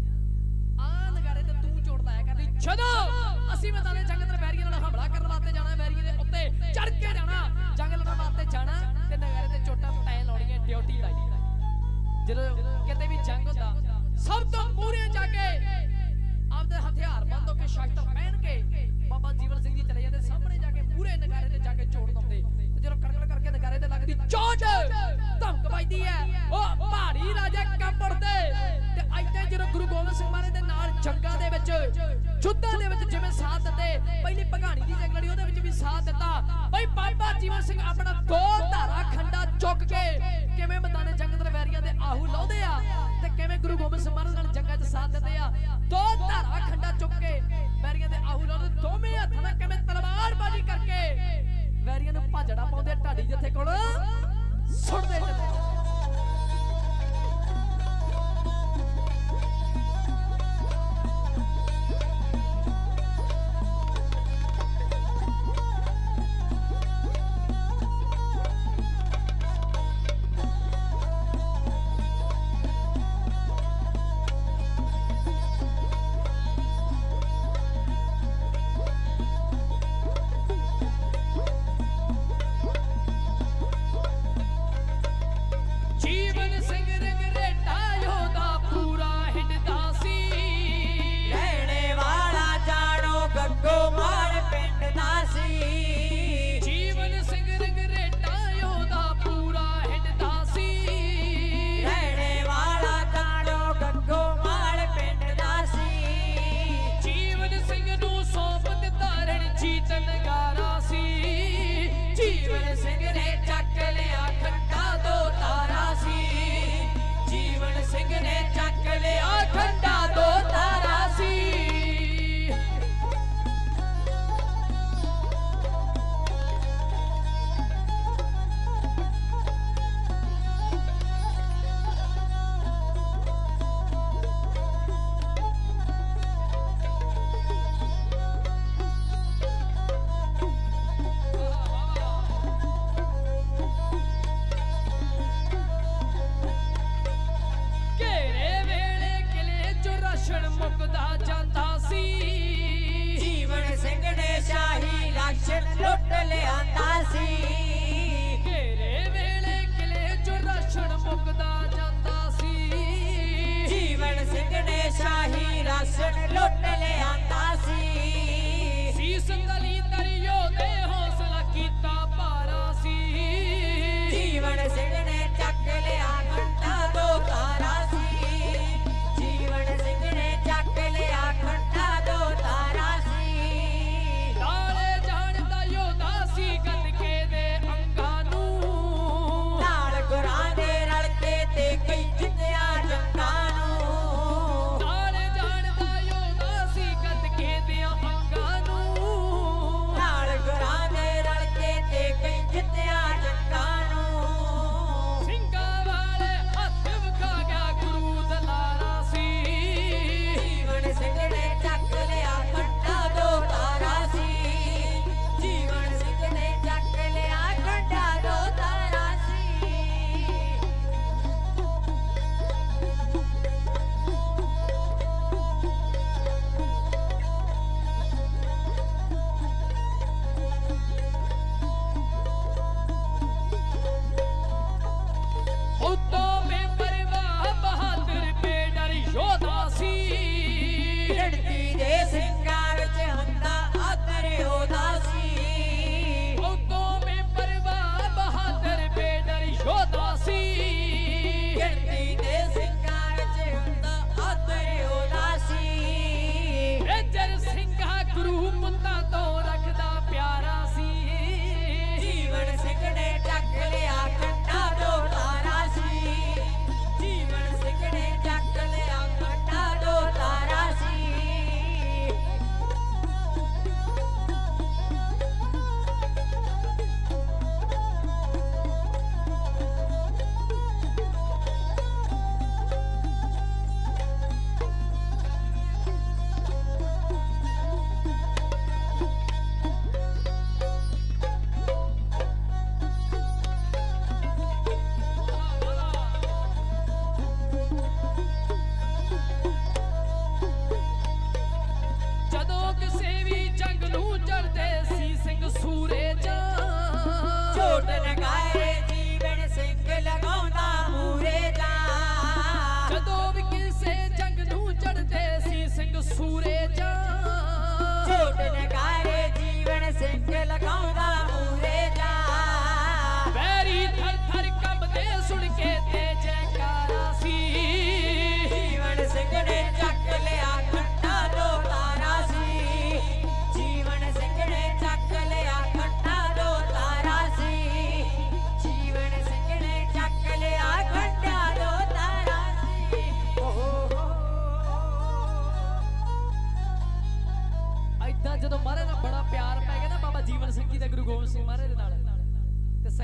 ਆ ਨਗਾਰੇ ਤੇ ਤੂੰ ਚੋੜਦਾ ਹੈ ਕਹਿੰਦੀ ਜਦੋਂ ਅਸੀਂ ਮੈਦਾਨੇ ਜੰਗ ਤੇ ਵੈਰੀਆਂ ਨਾਲ ਹਮਲਾ ਕਰਨ ਵਾਸਤੇ ਜਾਣਾ ਵੈਰੀਆਂ ਦੇ ਉੱਤੇ ਚੜ ਕੇ ਜਾਣਾ ਜੰਗ ਲੜਨ ਵਾਸਤੇ ਜਾਣਾ ਤੇ ਨਗਾਰੇ ਤੇ ਚੋਟਾਂ ਤੈਂ ਲਾਉਣੀਆਂ ਡਿਊਟੀ ਲਾਈ। ਜਦੋਂ ਕਿਤੇ ਵੀ ਜੰਗ ਹੁੰਦਾ ਸਭ ਤੋਂ ਮੂਹਰੇ ਜਾ ਕੇ ਆਪਦੇ ਹਥਿਆਰ ਬੰਦ ਹੋ ਕੇ ਸ਼ਸਤਰ ਪਹਿਨ ਕੇ ਬਾਬਾ ਜੀਵਨ ਸਿੰਘ ਜੀ ਚਲੇ ਜਾਂਦੇ ਸਾਹਮਣੇ ਜਾ ਕੇ ਮੂਹਰੇ ਨਗਾਰੇ ਤੇ ਜਾ ਕੇ ਚੋੜ ਦਿੰਦੇ ਤੇ ਜਦੋਂ ਕੜਕੜ ਕਰਕੇ ਨਗਾਰੇ ਤੇ ਲੱਗਦੀ ਚੋਟ ਧਮਕ ਵੱਜਦੀ ਹੈ ਉਹ ਪਹਾੜੀ ਰਾਜੇ ਕੰਬ ਉੱਠਦੇ ਤੇ ਇੱਥੇ ਜਦੋਂ ਗੁਰੂ ਗੋਬਿੰਦ ਸਿੰਘ ਮਹਾਰਾਜ ਦੇ ਨਾਲ ਜੰਗਾਂ ਦੇ ਵਿੱਚ ਯੁੱਧਾਂ ਦੇ ਵਿੱਚ ਜਿਵੇਂ ਸਾਥ ਦਿੱਤੇ ਪਹਿਲੀ ਭਗਾਣੀ ਦੀ ਜੰਗ ਲੜੀ ਉਹਦੇ ਵਿੱਚ ਵੀ ਸਾਥ ਦਿੱਤਾ ਬਈ ਬਾਬਾ ਜੀਵਨ ਸਿੰਘ ਆਪਣਾ ਦੋ ਧਾਰਾ ਖੰਡਾ ਚੁੱਕ ਕੇ ਕਿਵੇਂ ਮੈਦਾਨੇ ਜੰਗ ਤੇ ਵੈਰੀਆਂ ਦੇ ਆਹੂ ਲਾਉਂਦੇ ਆ ਤੇ ਕਿਵੇਂ ਗੁਰੂ ਗੋਬਿੰਦ ਸਿੰਘ ਮਹਾਰਾਜ ਨਾਲ ਜੰਗਾਂ 'ਚ ਸਾਥ ਦਿੰਦੇ ਆ ਦੋ ਧਾਰਾ ਖੰਡਾ ਚੁੱਕ ਕੇ ਵੈਰੀਆਂ ਦੇ ਆਹੂ ਲਾਉਂਦੇ ਦੋਵੇਂ ਹੱਥਾਂ ਨਾਲ ਕਿਵੇਂ ਤਲਵਾਰਬਾਜ਼ੀ ਕਰਕੇ ਵੈਰੀਆਂ ਨੂੰ ਭਾਜੜਾ ਪਾਉਂਦੇ ਢਾਡੀ ਜਿੱਥੇ ਕੋਲ ਸੁੱਟਦੇ ਜਾਂਦੇ।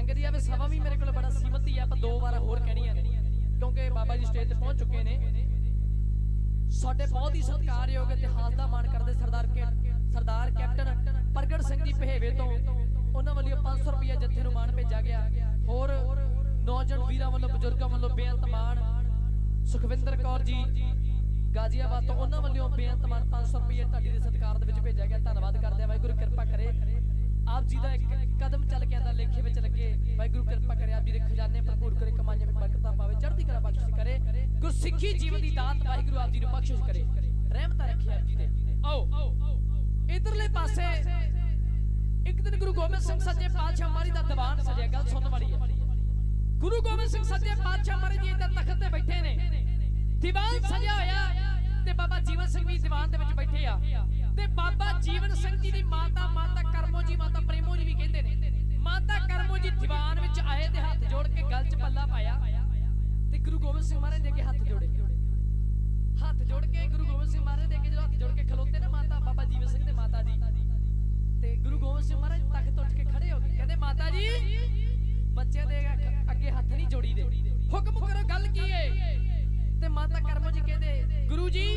संगत जी अब सवा भी मेरे को बड़ा सीमित ही है, आप दो बार होर कहनियां ने क्योंकि बाबा जी स्टेज ते पहुंच चुके ने। साडे बहुत ही सत्कारयोग इतिहास का मान करते सरदार कैप्टन प्रगट सिंह जी पहेवे तो उन्होंने वालों 500 रुपया जत्थे नूं मान भेजा गया। होर नौजवान वीरां वालों बजुर्गों वालों बेअंत मान सुखविंदर कौर जी गाजियाबाद तो उन्होंने वालों बेअंत मान 500 रुपये ढाडी के सत्कार दे विच भेजा गया। धन्नवाद करते हैं, वाहिगुरू कृपा करे आप जी का एक कदम चल के आंदा लेखे विच लगे। वाहिगुरू कृपा करे आप जी के खजाने भरपूर करे, कमाईਆਂ में बरकतां पावे, चढ़ती कला बख्शिश करे, गुरसिੱਖੀ जीवन की दात वाहिगुरू आप जी नूं बख्शिश करे, रहमत रखे आप जी दे। आओ इधरले पासे एक दिन गुरु गोबिंद सिंह सच्चे पातशाह महाराज दा दीवान सजिया। गल सुनन वाली है, गुरु गोबिंद सिंह सच्चे पातशाह महाराज जी इधर तखत ते बैठे ने, दीवान सजिया होया ते बाबा जीवन सिंह भी दीवान दे विच बैठे आ ते बाबा जीवन सिंह जी दी माता करमो जी माता प्रेमो जी भी कहंदे ने। माता करमो जी दीवान विच आए ते हाथ जोड़ के गल च पल्ला पाया ते गुरु गोबिंद सिंह महाराज दे के हाथ जोड़े। हाथ जोड़ के गुरु गोबिंद सिंह महाराज दे के जो हाथ जोड़ के खलोते ना माता बाबा जीवन सिंह दे माता जी ते गुरु गोबिंद सिंह महाराज तख्त उठ के खड़े हो गए, कहंदे माता जी बच्चे दे अगे हाथ नहीं जोड़ी दे, हुक्म करो गल की है। ते माता करमो जी कहंदे गुरु जी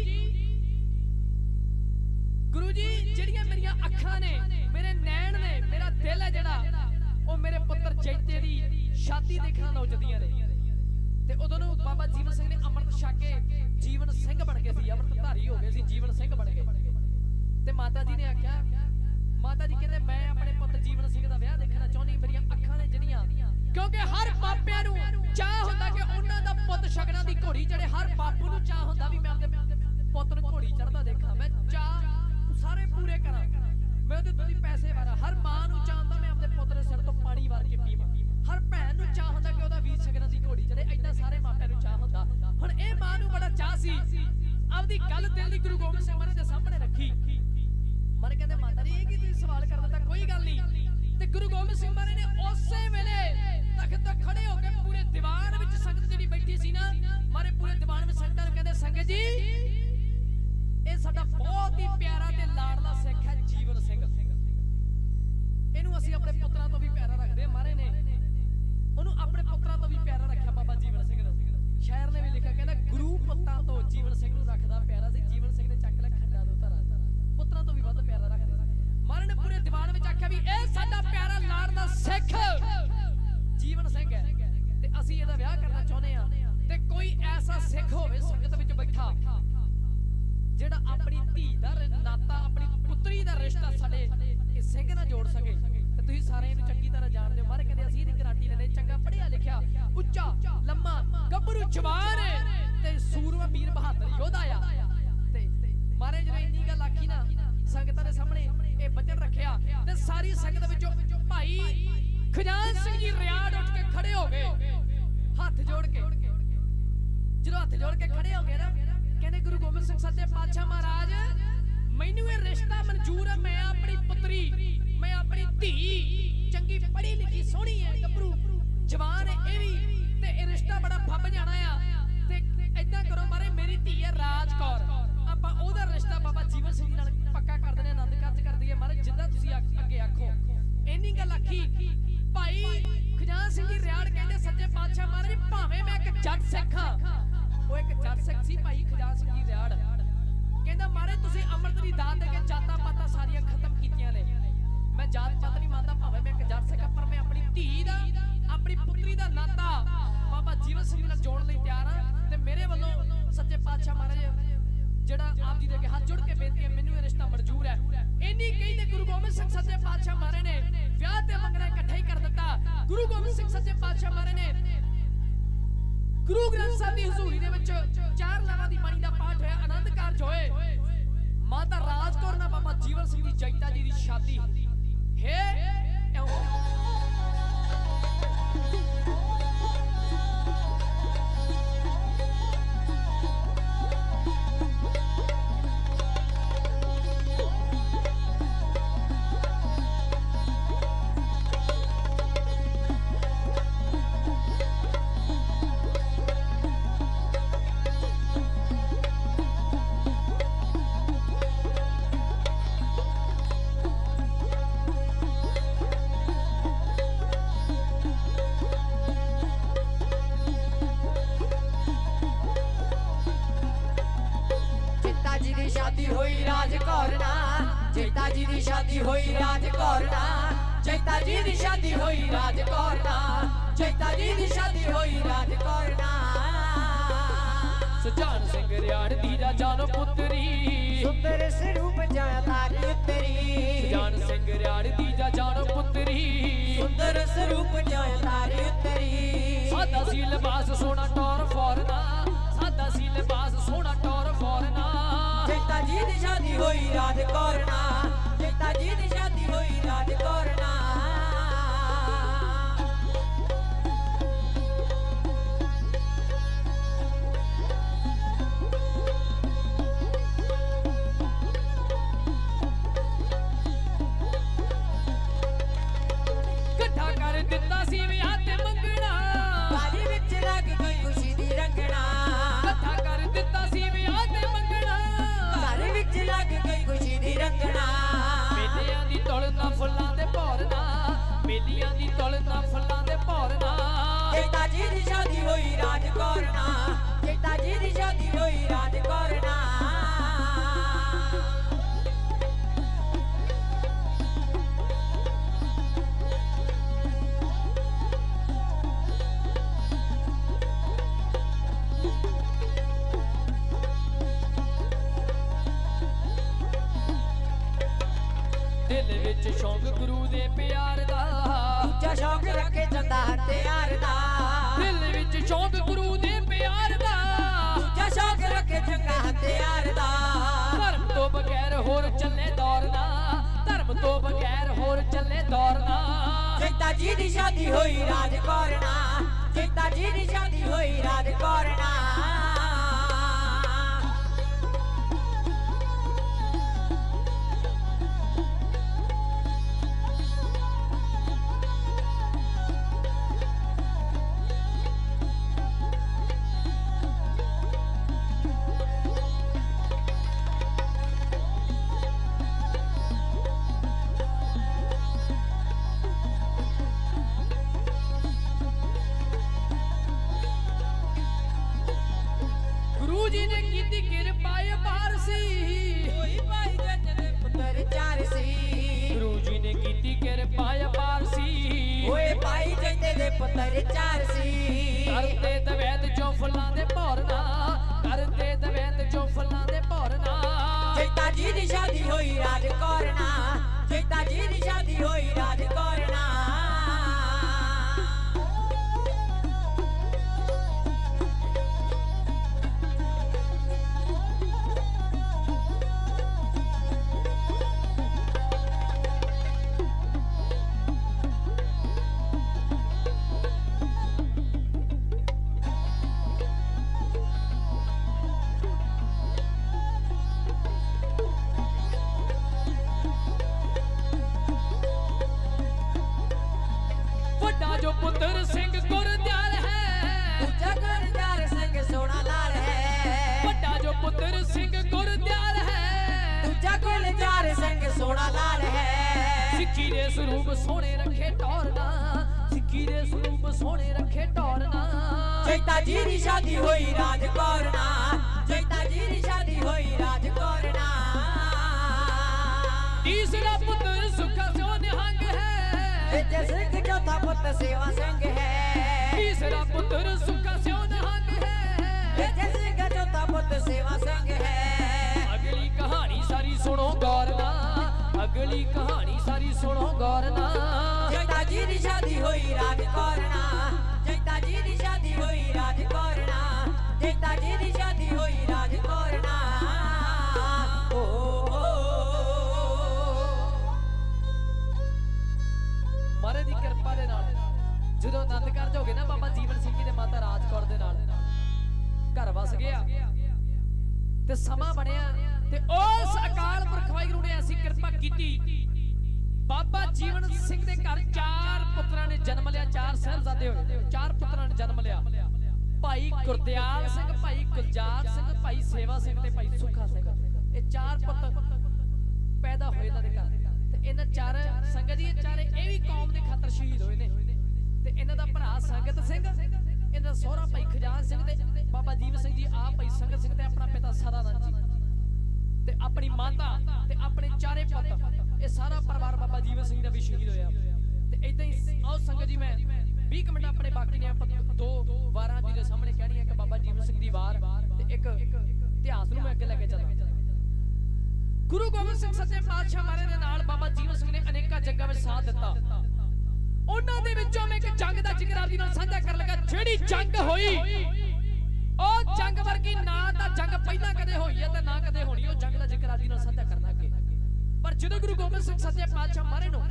ਜਿਹੜੀਆਂ ਮੇਰੀਆਂ ਅੱਖਾਂ ਨੇ, ਮੇਰੇ ਨੈਣ ਨੇ, ਮੇਰਾ ਦਿਲ ਹੈ ਜਿਹੜਾ ਉਹ ਮੇਰੇ ਪੁੱਤਰ ਜੈਤੇ ਦੀ ਛਾਤੀ ਦੇਖਣਾ ਨੌਜਦੀਆਂ ਨੇ। ਤੇ ਉਦੋਂ ਨੂੰ ਬਾਬਾ ਜੀਵਨ ਸਿੰਘ ਨੇ ਅੰਮ੍ਰਿਤ ਛਕ ਕੇ ਜੀਵਨ ਸਿੰਘ ਬਣ ਗਏ ਸੀ, ਅੰਮ੍ਰਿਤ ਧਾਰੀ ਹੋ ਗਏ ਸੀ, ਜੀਵਨ ਸਿੰਘ ਬਣ ਗਏ। ਤੇ ਮਾਤਾ ਜੀ ਨੇ ਆਖਿਆ, ਮਾਤਾ ਜੀ ਕਹਿੰਦੇ ਮੈਂ ਆਪਣੇ ਪੁੱਤ ਜੀਵਨ ਸਿੰਘ ਦਾ ਵਿਆਹ ਦੇਖਣਾ ਚਾਹੁੰਦੀ, ਮੇਰੀਆਂ ਅੱਖਾਂ ਨੇ ਜਿਹੜੀਆਂ, ਕਿਉਂਕਿ ਹਰ ਮਾਪਿਆਂ ਨੂੰ ਚਾਹ ਹੁੰਦਾ ਕਿ ਉਹਨਾਂ ਦਾ ਪੁੱਤ ਸ਼ਗਨਾਂ ਦੀ ਘੋੜੀ ਚੜੇ। ਹਰ ਬਾਪੂ ਨੂੰ ਚਾਹ ਹੁੰਦਾ ਵੀ ਮੈਂ ਆਪਣੇ ਪੁੱਤ ਨੂੰ ਘੋੜੀ ਚੜਦਾ ਦੇਖਾਂ, ਮੈਂ ਚਾਹ सारे पूरे करा, मैं तो तुझी पैसे वारा। हर मां नूं चाहंदा मैं अपने पुत्र दे सिर तो पानी वार के पीवां। हर भैन नूं चाह हुंदा कि ओदा वीर शगनां दी घोड़ी चढ़े, ऐदां सारे मापिਆਂ ਨੂੰ चाह हुंदा। हुण ਇਹ मां ਨੂੰ बड़ा चाह सी, ਆਪਦੀ ਗੱਲ दिल दी गुरु गोबिंद सिंह महाराज दे सामने रखी। मन कहंदे माता जी ਇਹ ਕੀ ਤੁਸੀਂ सवाल कर दित्ता, कोई गल नहीं। ते गुरु गोबिंद सिंह महाराज ने उसे वेले तख्त ते खड़े हो के पूरे दीवान विच संगत ਜਿਹੜੀ बैठी सी ना, मारे पूरे दीवान विच संगतां ਨੂੰ कहंदे संगत जी ਇਹ ਸਾਡਾ ਬਹੁਤ ਹੀ ਪਿਆਰਾ ਤੇ ਲਾਡਲਾ ਸਿੱਖ ਹੈ ਜੀਵਨ ਸਿੰਘ। ਇਹਨੂੰ ਅਸੀਂ ਆਪਣੇ ਪੁੱਤਰਾਂ ਤੋਂ ਵੀ ਪਿਆਰਾ ਰੱਖਦੇ। ਮਾਰੇ ਨੇ ਉਹਨੂੰ ਆਪਣੇ ਪੁੱਤਰਾਂ ਤੋਂ ਵੀ ਪਿਆਰਾ ਰੱਖਿਆ ਬਾਬਾ ਜੀਵਨ ਸਿੰਘ ਨੂੰ। ਸ਼ਾਇਰ ਨੇ ਵੀ ਲਿਖਿਆ, ਕਹਿੰਦਾ ਗੁਰੂ ਪੁੱਤਾਂ ਤੋਂ ਜੀਵਨ ਸਿੰਘ ਨੂੰ ਰੱਖਦਾ ਪਿਆਰਾ ਸੀ, ਜੀਵਨ ਸਿੰਘ ਨੇ ਚੱਕ ਲੈ ਖੰਡਾ ਦੋ ਧਰਾ, ਪੁੱਤਰਾਂ ਤੋਂ ਵੀ ਵੱਧ ਪਿਆਰਾ ਰੱਖਦੇ ਸੀ। ਮਾਰੇ ਨੇ ਪੂਰੇ ਦੀਵਾਨ ਵਿੱਚ ਆਖਿਆ ਵੀ ਇਹ ਸਾਡਾ ਪਿਆਰਾ ਲਾਡਲਾ ਸਿੱਖ ਜੀਵਨ ਸਿੰਘ ਹੈ ਤੇ ਅਸੀਂ ਇਹਦਾ ਵਿਆਹ ਕਰਨਾ ਚਾਹੁੰਦੇ ਆ। ਤੇ ਕੋਈ ਐਸਾ ਸਿੱਖ ਹੋਵੇ ਸੰਗਤ ਵਿੱਚ ਬੈਠਾ ਜਿਹੜਾ ਆਪਣੀ ਧੀ ਦਾ ਨਾਤਾ, ਆਪਣੀ ਪੁੱਤਰੀ ਦਾ ਰਿਸ਼ਤਾ ਸਾਡੇ ਇਹ ਸਿੰਘ ਨਾਲ ਜੋੜ ਸਕੇ। ਤੇ ਤੁਸੀਂ ਸਾਰੇ ਇਹਨੂੰ ਚੰਗੀ ਤਰ੍ਹਾਂ ਜਾਣਦੇ ਹੋ। ਮਾਰੇ ਕਹਿੰਦੇ ਅਸੀਂ ਇਹਦੀ ਗਾਰੰਟੀ ਲੈਂਦੇ, ਚੰਗਾ ਪੜ੍ਹਿਆ ਲਿਖਿਆ, ਉੱਚਾ ਲੰਮਾ ਗੱਭਰੂ ਜਵਾਨ ਤੇ ਸੂਰਮਾ ਵੀਰ ਬਹਾਦਰ ਯੋਧਾ ਆ। ਤੇ ਮਾਰੇ ਜਦੋਂ ਇੰਨੀ ਗੱਲ ਆਖੀ ਨਾ, ਸੰਗਤਾਂ ਦੇ ਸਾਹਮਣੇ ਇਹ ਵਚਨ ਰੱਖਿਆ ਤੇ ਸਾਰੀ ਸੰਗਤ ਵਿੱਚੋਂ ਭਾਈ ਖਜ਼ਾਨ ਸਿੰਘ ਜੀ ਰਿਆੜ ਉੱਠ ਕੇ ਖੜੇ ਹੋ ਗਏ, ਹੱਥ ਜੋੜ ਕੇ। ਜਦੋਂ ਹੱਥ ਜੋੜ ਕੇ ਖੜੇ ਹੋ ਗਏ ਨਾ, कहने गुरु गोबिंद सिंह सच्चे पातशाह महाराज मैनू ये रिश्ता मंजूर है। मैं अपनी पुत्री, मैं अपनी धी चंगी पढ़ी लिखी सोहनी है, गभरू जवान है, ये भी ते ये रिश्ता बड़ा फब जाना आ। ते इदां करो मारे मेरी धी है राज कौर, आपां ओहदा रिश्ता बाबा जीवन सिंह नाल पक्का कर देने, आनंद कारज कर दईए। मारे जिद्दां तुसीं अगे आखो। इन्नी गल आखी भाई खजान सिंह जी रियाड़ कहंदे सच्चे पातशाह महाराज भावें मैं एक जट सिख हां, ਉਹ ਇੱਕ ਜੱਟ ਸਿੱਖ ਸੀ ਭਾਈ ਖਜ਼ਾਨ ਸਿੰਘ ਜੀ ਰਿਆੜ। ਕਹਿੰਦਾ ਮਾਰੇ ਤੁਸੀਂ ਅੰਮ੍ਰਿਤ ਦੀ ਦਾਤ ਦੇ ਕੇ ਜਾਤਾਂ ਪਾਤਾਂ ਸਾਰੀਆਂ ਖਤਮ ਕੀਤੀਆਂ ਨੇ। ਮੈਂ ਜਾਤ ਪਾਤ ਨਹੀਂ ਮੰਨਦਾ, ਭਾਵੇਂ ਮੈਂ ਇੱਕ ਜੱਟ ਸਿੱਖ ਹਾਂ, ਪਰ ਮੈਂ ਆਪਣੀ ਧੀ ਦਾ, ਆਪਣੀ ਪੁੱਤਰੀ ਦਾ ਨਾਤਾ ਬਾਬਾ ਜੀਵਨ ਸਿੰਘ ਨਾਲ ਜੋੜਨ ਲਈ ਤਿਆਰ ਹਾਂ। ਤੇ ਮੇਰੇ ਵੱਲੋਂ ਸੱਚੇ ਪਾਤਸ਼ਾਹ ਮਹਾਰਾਜ ਜਿਹੜਾ ਆਪ ਜੀ ਦੇ ਅੱਗੇ ਹੱਥ ਜੋੜ ਕੇ ਬੇਨਤੀ ਹੈ, ਮੈਨੂੰ ਇਹ ਰਿਸ਼ਤਾ ਮਨਜ਼ੂਰ ਹੈ। ਇੰਨੀ ਕਹਿੰਦੇ ਗੁਰੂ ਗੋਬਿੰਦ ਸਿੰਘ ਸੱਚੇ ਪਾਤਸ਼ਾਹ ਮਹਾਰਾਜ ਨੇ ਵਿਆਹ ਤੇ ਮੰਗਣਾ ਇਕੱਠਾ ਹੀ ਕਰ ਦਿੱਤਾ। ਗੁਰੂ ਗੋਬਿੰਦ ਸਿੰਘ ਸੱਚੇ ਪਾਤਸ਼ਾਹ ਮਹਾਰਾਜ ਨੇ गुरु ग्रंथ साहिब की हजूरी दे विच 4 लावां दी बाणी दा पाठ होया, आनंद कारज होए। माता राजकौर नाल बाबा जीवन सिंह दी जैता जी दी शादी है। ਹੋਈ ਰਾਜ ਕੌਰ ਨਾਲ ਜੈਤਾ ਜੀ ਦੀ ਸ਼ਾਦੀ ਹੋਈ ਰਾਜ ਕੌਰ ਨਾਲ ਜੈਤਾ ਜੀ ਦੀ ਸ਼ਾਦੀ ਹੋਈ ਰਾਜ ਕੌਰ ਨਾਲ ਜੈਤਾ ਜੀ ਦੀ ਸ਼ਾਦੀ ਹੋਈ ਰਾਜ ਕੌਰ ਨਾਲ ਸੁਜਾਨ ਸਿੰਘ ਰਿਆੜ ਦੀ ਦਾ ਜਾਨੋ ਪੁੱਤਰੀ ਸੁੰਦਰ ਸਰੂਪ ਜਾਂ ਤਾਰੀ ਉਤਰੀ ਸੁਜਾਨ ਸਿੰਘ ਰਿਆੜ ਦੀ ਦਾ ਜਾਨੋ ਪੁੱਤਰੀ ਸੁੰਦਰ ਸਰੂਪ ਜਾਂ ਤਾਰੀ ਉਤਰੀ ਸਾਦਾ ਸੀ ਲਿਬਾਸ ਸੋਹਣਾ ਟੌਰ ਫੌਰਨਾ ਸਾਦਾ ਸੀ ਲਿਬਾਸ ਸੋਹਣਾ ਟੌਰ ਫੌਰਨਾ ਜੈਤਾ ਜੀ ਦੀ ਸ਼ਾਦੀ ਹੋਈ ਰਾਜ ਕੌਰ ਨਾਲ ਜੈਤਾ ਜੀ ਦੀ ਸ਼ਾਦੀ ਹੋਈ ਰਾਜ ਕੌਰ ਨਾਲ ਦਿੱਤਾ ਸੀ ਵਿਆਹ ਤੇ ਮੰਗਣਾ ਬਾਰੀ ਵਿੱਚ ਲੱਗ ਗਈ ਖੁਸ਼ੀ ਦੀ ਰੰਗਣਾ ਇਕੱਠਾ ਕਰ ਦਿੱਤਾ ਸੀ ਵਿਆਹ ਤੇ ਮੰਗਣਾ ਬਾਰੀ ਵਿੱਚ ਲੱਗ ਗਈ ਖੁਸ਼ੀ ਦੀ ਰੰਗਣਾ ਮੇਲਿਆਂ ਦੀ ਤੁਲਨਾ ਫੁੱਲਾਂ ਦੇ ਭੌਰਨਾ ਮੇਲਿਆਂ ਦੀ ਤੁਲਨਾ ਫੁੱਲਾਂ ਦੇ ਭੌਰਨਾ ਜੈਤਾ ਜੀ ਦੀ ਸ਼ਾਦੀ ਹੋਈ ਰਾਜ ਕੌਰ ਨਾਲ ਜੈਤਾ ਜੀ ਦੀ ਸ਼ਾਦੀ ਹੋਈ ਰਾਜ ਕੌਰ ਨਾਲ ਦਿਲ ਵਿੱਚ ਸ਼ੌਂਕ ਗੁਰੂ ਦੇ ਪਿਆਰ ਦਾ ਦੂਜਾ ਸ਼ੌਂਕ ਰੱਖੇ ਜਾਂਦਾ ਹਥਿਆਰ ਦਾ ਦਿਲ ਵਿੱਚ ਸ਼ੌਂਕ ਗੁਰੂ ਦੇ ਪਿਆਰ ਦਾ ਦੂਜਾ ਸ਼ੌਂਕ ਰੱਖੇ ਚੰਗਾ ਹਥਿਆਰ ਦਾ ਧਰਮ ਤੋਂ ਬਗੈਰ ਹੋਰ ਚੱਲੇ ਦੌਰ ਨਾ ਧਰਮ ਤੋਂ ਬਗੈਰ ਹੋਰ ਚੱਲੇ ਦੌਰ ਨਾ ਜੈਤਾ ਜੀ ਦੀ ਸ਼ਾਦੀ ਹੋਈ ਰਾਜ ਕੌਰ ਨਾਲ ਜੈਤਾ ਜੀ ਦੀ ਸ਼ਾਦੀ ਹੋਈ ਰਾਜ ਕੌਰ ਨਾਲ ਗੁਰੂ ਜੀ ਨੇ ਕੀਤੀ ਕਿਰਪਾ ਅਪਾਰ ਸੀ ਹੋਈ ਭਾਈ ਜੱਜ ਦੇ ਪੁੱਤਰ ਚਾਰ ਸੀ ਗੁਰੂ ਜੀ ਨੇ ਕੀਤੀ ਕਿਰਪਾ ਅਪਾਰ ਸੀ ਹੋਏ ਭਾਈ ਜੱਜ ਦੇ ਪੁੱਤਰ ਚਾਰ ਸੀ ਕਰਦੇ ਦਵੈਤ ਚੋਂ ਫੁੱਲਾਂ ਦੇ ਭੌਰਨਾ ਕਰਦੇ ਦਵੈਤ ਚੋਂ ਫੁੱਲਾਂ ਦੇ ਭੌਰਨਾ ਜੈਤਾ ਜੀ ਦੀ ਸ਼ਾਦੀ ਹੋਈ ਰਾਜ ਕੌਰ ਨਾਲ ਜੈਤਾ ਜੀ ਦੀ ਸ਼ਾਦੀ ਹੋਈ ਰਾਜ ਕੌਰ ਨਾਲ ਜੋ ਪੁੱਤਰ ਸਿੰਘ ਗੁਰਦਿਆਲ ਹੈ ਦੂਜਾ ਗੁਰਦਿਆਲ ਸਿੰਘ ਸੋਹਣਾ ਲਾਲ ਹੈ ਵੱਡਾ ਜੋ ਪੁੱਤਰ ਸਿੰਘ ਗੁਰਦਿਆਲ ਹੈ ਦੂਜਾ ਗੁਰਦਿਆਲ ਸਿੰਘ ਸੋਹਣਾ ਲਾਲ ਹੈ ਸਿੱਖੀ ਦੇ ਸਰੂਪ ਸੋਹਣੇ ਰੱਖੇ ਟੌਰਨਾ ਸਿੱਖੀ ਦੇ ਸਰੂਪ ਸੋਹਣੇ ਰੱਖੇ ਟੌਰਨਾ ਜੈਤਾ ਜੀ ਦੀ ਸ਼ਾਦੀ ਹੋਈ ਰਾਜ ਕੌਰ ਨਾਲ ਜੈਤਾ ਜੀ ਦੀ ਸ਼ਾਦੀ ਹੋਈ ਰਾਜ ਕੌਰ ਨਾਲ ਤੀਸਰਾ ਪੁੱਤਰ ਸੁੱਖਾ ਸਿਉ ਨਿਹੰਗ ਹੈ ਵਿਜੇ ਸਿੰਘ ਚੌਥਾ ਪੁੱਤ ਸੇਵਾ ਸਿੰਘ ਹੈ ਤੀਸਰਾ ਪੁੱਤਰ ਸੁੱਖਾ ਸਿਉ ਨਿਹੰਗ ਹੈ ਵਿਜੇ ਸਿੰਘ ਚੌਥਾ ਪੁੱਤ ਸੇਵਾ ਸਿੰਘ ਹੈ ਅਗਲੀ ਕਹਾਣੀ ਸਾਰੀ ਸੁਣੋ ਗੌਰ ਨਾਲ ਅਗਲੀ ਕਹਾਣੀ ਸਾਰੀ ਸੁਣੋ ਗੌਰ ਨਾਲ ਜੈਤਾ ਜੀ ਦੀ ਸ਼ਾਦੀ ਹੋਈ ਰਾਜ ਕੌਰ ਨਾਲ ਜੈਤਾ ਜੀ ਦੀ ਸ਼ਾਦੀ ਹੋਈ ਰਾਜ ਕੌਰ ਨਾਲ ਜੈਤਾ ਜੀ ਦੀ ਸ਼ਾਦੀ ਹੋਈ ਰਾਜ ਕੌਰ ਨਾਲ ਮਹਾਰਾਜ ਦੀ ਕਿਰਪਾ ਦੇ ਨਾਲ ਜਦੋਂ ਆਨੰਦ ਕਾਰਜ ਹੋ ਗਏ ਨਾ ਬਾਬਾ ਜੀਵਨ ਸਿੰਘ ਜੀ ਦੇ ਮਾਤਾ ਰਾਜ ਕੌਰ ਦੇ ਨਾਲ ਘਰ ਵਸ ਗਿਆ ਤੇ ਸਮਾਂ ਬਣਿਆ ਤੇ ਉਸ ਅਕਾਲ ਪੁਰਖ ਵਾਹਿਗੁਰੂ ਨੇ ਐਸੀ ਕਿਰਪਾ ਕੀਤੀ ਬਾਬਾ ਜੀਵਨ ਸਿੰਘ ਦੇ ਘਰ 4 ਪੁੱਤਰਾਂ ਨੇ ਜਨਮ ਲਿਆ 4 ਸਾਹਿਬਜ਼ਾਦੇ ਹੋਏ 4 ਪੁੱਤਰਾਂ ਨੇ ਜਨਮ ਲਿਆ ਭਾਈ ਗੁਰਦਿਆਲ ਸਿੰਘ ਭਾਈ ਗੁਲਜ਼ਾਰ ਸਿੰਘ ਭਾਈ ਸੇਵਾ ਸਿੰਘ ਤੇ ਭਾਈ ਸੁੱਖਾ ਸਿੰਘ ਇਹ 4 ਪੁੱਤ ਪੈਦਾ ਹੋਏ ਇਹਨਾਂ ਦੇ ਘਰ ਤੇ ਇਹਨਾਂ 4 ਸੰਗਤ ਜੀ ਇਹ ਚਾਰੇ ਇਹ ਵੀ ਕੌਮ ਦੇ ਖਾਤਰ ਸ਼ਹੀਦ ਹੋਏ ਨੇ ਤੇ ਇਹਨਾਂ ਦਾ ਭਰਾ ਸੰਗਤ ਸਿੰਘ ਇਹਨਾਂ ਦਾ ਸਹੁਰਾ ਭਾਈ ਖਜਾਨ ਸਿੰਘ ਤੇ ਬਾਬਾ ਜੀਵਨ ਸਿੰਘ ਜੀ ਆਪ ਭਾਈ ਸੰਗਤ ਸਿੰਘ ਤੇ ਆਪਣਾ ਪਿਤਾ ਸਦਾਨੰਦ ਜੀ ਤੇ ਆਪਣੀ ਮਾਤਾ ਤੇ ਆਪਣੇ ਚਾਰੇ ਪੁੱਤ, ਇਹ ਸਾਰਾ ਪਰਿਵਾਰ ਬਾਬਾ ਜੀਵਨ ਸਿੰਘ ਦਾ ਵੀ ਸ਼ਹੀਦ ਹੋਇਆ। ਤੇ ਇਦਾਂ ਹੀ ਆਓ ਸੰਗਤ ਜੀ, ਮੈਂ 20 ਮਿੰਟ ਆਪਣੇ ਬਾਕੀ ਨੇ ਦੋ ਵਾਰਾਂ ਜੀ ਦੇ ਸਾਹਮਣੇ ਕਹਿਣੀ ਹੈ ਕਿ ਬਾਬਾ ਜੀਵਨ ਸਿੰਘ ਦੀ ਵਾਰ ਤੇ ਇੱਕ ਇਤਿਹਾਸ ਨੂੰ ਮੈਂ ਅੱਗੇ ਲੈ ਕੇ ਚੱਲਾਂ। ਗੁਰੂ ਗੋਬਿੰਦ ਸਿੰਘ ਸੱਚੇ ਪਾਤਸ਼ਾਹ ਮਹਾਰਾਜ ਦੇ ਨਾਲ ਬਾਬਾ ਜੀਵਨ ਸਿੰਘ ਨੇ ਅਨੇਕਾਂ ਜੰਗਾਂ ਵਿੱਚ ਸਾਥ ਦਿੱਤਾ। ਉਹਨਾਂ ਦੇ ਵਿੱਚੋਂ ਮੈਂ ਇੱਕ ਜੰਗ ਦਾ ਜ਼ਿਕਰ ਆਪ ਜੀ ਨਾਲ ਸਾਂਝਾ ਕਰਨ ਲੱਗਾ। ਜਿਹੜੀ ਜੰਗ ਹੋਈ, ਉਹ ਜੰਗ ਵਰਗੀ ਨਾ ਤਾਂ ਜੰਗ ਪਹਿਲਾਂ ਕਦੇ ਹੋਈ ਹੈ ਤੇ ਨਾ ਕਦੇ ਹੋਣੀ। ਉਹ ਜੰਗ ਦਾ ਜ਼ਿਕਰ ਆਪ ਜੀ ਨਾਲ ਸਾਂਝਾ ਕਰਨਾ ਅੱਗੇ। ਪਰ ਜਦੋਂ ਗੁਰੂ ਗੋਬਿੰਦ ਸਿੰਘ ਸੱਚੇ ਪਾਤਸ਼ਾਹ ਮਹਾਰਾਜ ਨੂੰ